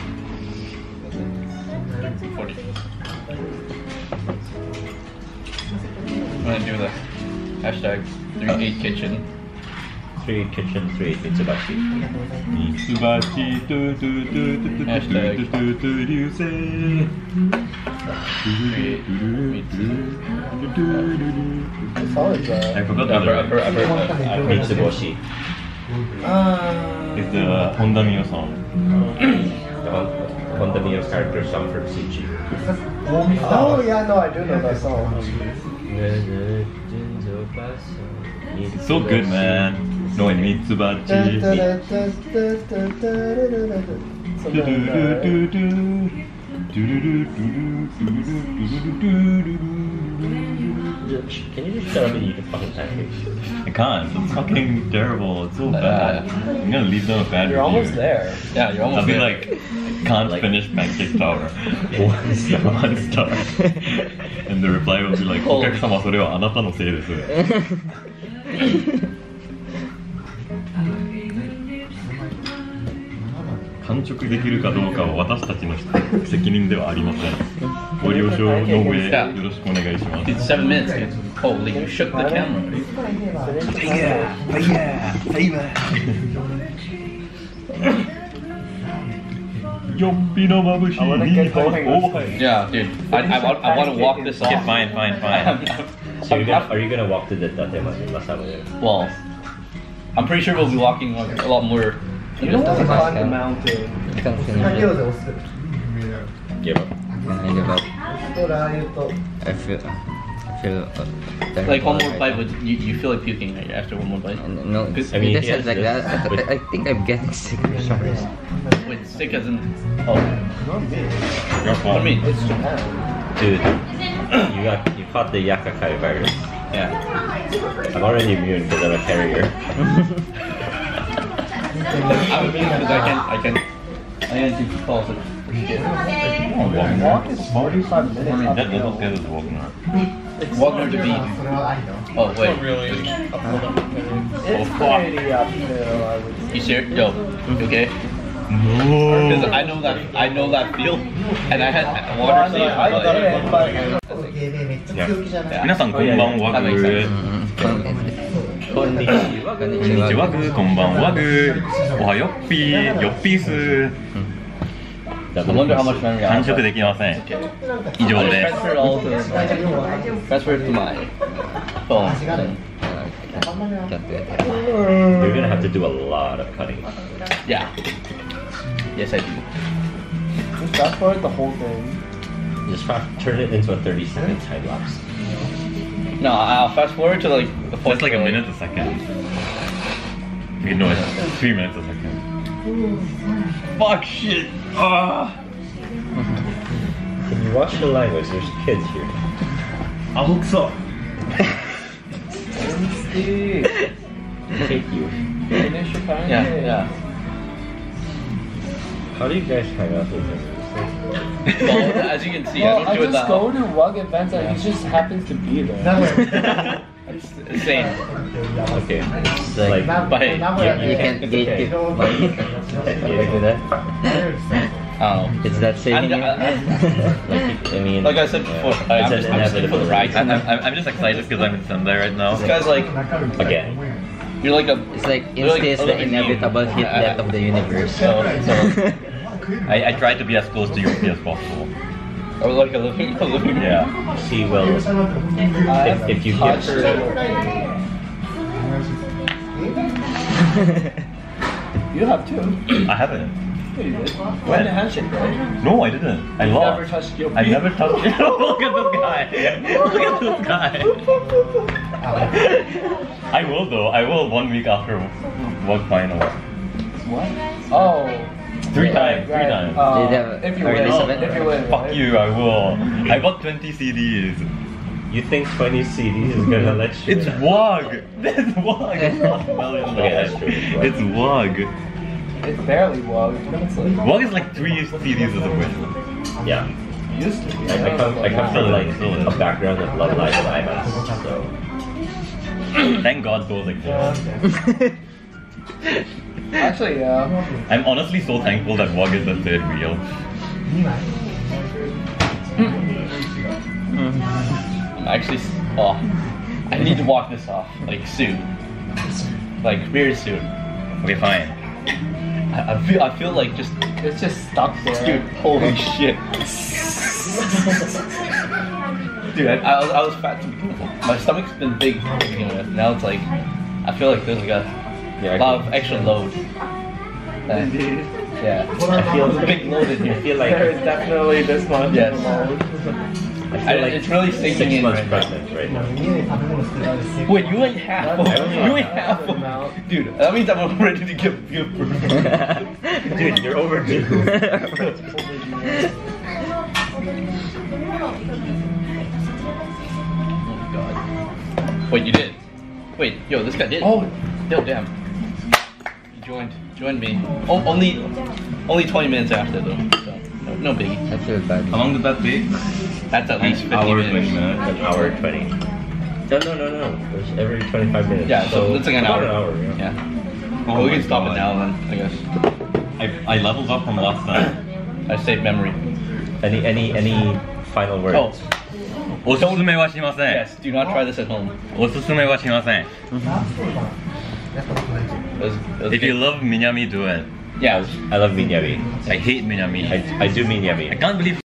A: forty. I'm gonna do the hashtag three eight kitchen.
B: three kitchen, three Mitsubashi.
C: Mitsubashi do do do do do
A: Hashtag.
C: do do do do you say?
D: It's always uh,
C: I forgot the
A: I've heard, I've
C: other.
A: heard, I've heard, I've heard.
B: Mitsuboshi.
C: It's the Honda Mio song.
B: The Honda Mio's character song from C G.
D: oh yeah, no, I do know that song.
C: It's so good, man. No, in Mitsubashi.
B: Can you just shut up and eat the fucking pancakes?
C: I can't. It's fucking terrible. It's so bad. I'm gonna leave them a bad
D: You're
C: review.
D: almost there.
A: Yeah, you're almost
C: I'll be
A: there.
C: like, can't
B: Like-
C: finish pancake tower.
B: One star.
C: One star. And the reply will be like,
A: Oh.
C: お客様それはあなたのせいです。完食できるかどうかは私たちの責任ではありません。ご了承の上よろしくお願いします。
A: It's seven minutes, dude. Holy, you shook the camera.
C: I
D: wanna get going.
A: Yeah, dude. I, I, want, I want to walk this off.
C: Okay, fine, fine, fine.
B: So you're gonna, are you gonna walk to the Datemaji Masamu?
A: Well, I'm pretty sure we'll be walking like, a lot more.
D: You don't want to climb the
E: Can-
D: mountain.
E: I can finish it.
B: Give up.
E: Can I give up? I feel, I feel uh, terrible
A: Like one more
E: right
A: bite,
E: now.
A: but you, you feel like puking right after one more bite.
E: No,
A: Cause-
B: I mean,
E: it
B: yes,
E: says like
B: yes,
E: that.
B: but-
E: I, I think I'm getting sick or something.
A: Wait, sick as in. Oh,
C: Your
A: what
C: fault.
A: do you mean?
D: It's Japan.
B: Dude, you got you caught the Yakakai virus.
A: Yeah.
B: I'm already immune because I'm a carrier.
A: I'm immune because I can, I can, I can do false shit.
C: Oh, walk.
D: Walk is forty-five minutes.
C: I mean,
D: up
C: that
D: the hill.
C: doesn't get us walking around.
A: Walking to be. Oh wait.
F: Not really.
D: It's pretty uphill, I would say.
A: You serious? Yo, you okay?
C: No.
A: Because I know that, I know that feel, and I had
D: Well,
A: water
D: I know,
A: saved.
D: I
A: but-
D: did it, but
C: Yeah. 皆さんこんばんはぐ
A: That makes sense.
B: こんにちは。
E: こんに
C: こんにちは
E: ち
C: ぐこんばんはぐおはよっぴーよっぴーす
A: I wonder how much memory I
C: 完
A: have.
C: 食できません
A: Okay.
C: 以上
A: I'll
C: で
A: just
C: す
A: transfer it all to transfer it to my phone. thing.
E: Can't do it.
B: You're gonna have to do a lot of cutting.
A: Yeah. Yes, I do.
D: Just fast forward the whole thing.
B: Just fa- turn it into a thirty second time lapse.
A: No, I'll fast forward to like the point.
C: It's like a
A: where,
C: minute a second. Wait, no, it's three minutes a second. Fuck shit! Ah!
B: you watch the language, there's kids here.
C: 아국서.
E: Insti.
B: Take you.
E: Finish your pancakes.
A: Yeah, yeah.
B: How do you guys hang out with him?
A: Well, as you can see,
E: Well,
A: I don't
E: I
A: do it
E: just
A: that
E: go to Wug events and he just happens to be there.
A: It's same.
B: Okay.
E: It's like,
A: But hey,
E: you, you can't gatekeep money. Like do that.
A: Oh.
E: It's that saying.
A: I'm- I-
B: Like, I mean,
A: Like I said before,
B: it's
A: I'm
B: an
A: just, I'm just in for the
B: inevitable
A: ride.
C: I'm, I'm, I'm just excited because I'm in Sunday right now.
A: This guy's like,
B: again.
A: you're like a.
E: It's like
A: you're like
E: Insti is the
A: Olympic meme.
E: inevitable hit
A: I- I-
E: left of the universe.
A: So, so
C: I, I try to be as close to Europe as possible.
A: or like a living, a living.
C: Yeah.
B: See, well, if, if you get her.
E: You have two.
C: I haven't.
E: Yeah, you did.
C: When?
E: the handshake, right?
C: No, I didn't. I
E: You
C: lost.
E: never touched your
C: I never touched it. Look at this guy. Look at this guy. I will though. I will one week after work final.
E: What? Oh.
C: Three
E: Yeah,
C: times. Three
E: right.
C: times.
E: Uh,
A: Oh,
E: Did you have
G: if you
E: a
G: win.
E: release
G: Oh,
E: event?
G: if you win.
C: Fuck
G: right?
C: you, I will. I bought twenty C Ds.
B: You think twenty C Ds is gonna let you?
C: It's WOG. That's WOG. It's not a million
B: Okay, that's
C: dollars.
B: true.
C: It's WOG.
G: It's barely WOG. It's like
C: WOG is like three C Ds as a win.
B: Yeah.
G: used to be.
B: I, I come, I come from like
C: Still is.
B: a background of Love Live and I M A S, so.
C: Thank God those exist.
G: Actually, yeah.
C: I'm honestly so thankful that WOG is the third wheel.
A: I'm actually. Oh, I need to walk this off like soon. Like very soon.
C: Okay, fine.
A: I, I feel. I feel like just.
G: It's just stuck there.
A: Dude, holy shit. Dude, I, I, was, I was fat to begin with. My stomach's been big to begin with. Now it's like, I feel like there's like a
B: Yeah, I
A: lot
B: can-
A: of extra load. Uh,
G: Indeed.
A: yeah.
B: I feel
A: There's a big load in
B: I
A: here.
B: feel like
G: There is definitely this much.
A: Yes.
B: I
A: I-
B: feel like
A: it's really sinking
B: six
A: in
B: months
A: right now.
B: pregnant right now.
A: Wait, you ate half of
G: That's
A: it.
G: not
A: You ate
G: bad
A: half of
G: amount.
A: it. Dude, that means I'm ready to give give birth.
B: Dude, you're overdue.
A: Oh god. Wait, you did? Wait, yo, this guy did.
G: Oh.
A: Yo, damn. You joined. Joined me. Oh, only, only twenty minutes after though. So, no, no biggie.
E: I feel bad.
C: How long did that take?
A: That's at least
C: An
A: fifty
C: hour,
A: minutes.
C: twenty minutes.
B: An hour twenty. No, no, no, no. It's every twenty-five minutes.
A: Yeah, so it's like an
B: about
A: hour.
B: an hour. Yeah.
A: Yeah.
C: Oh
A: well, we
C: my
A: can stop
C: God.
A: it now then, I guess.
C: I, I leveled up from last time.
A: I saved memory.
B: Any, any, any final words?
A: Oh,
C: おすすめはしません。
A: yes. Do not try this at home.
C: おすすめはしません。
A: It was, it was
C: If you
A: good.
C: love Minyami, do it.
A: Yeah.
B: I love Minyami.
C: I hate Minyami.
B: I, I do Minyami.
C: I can't believe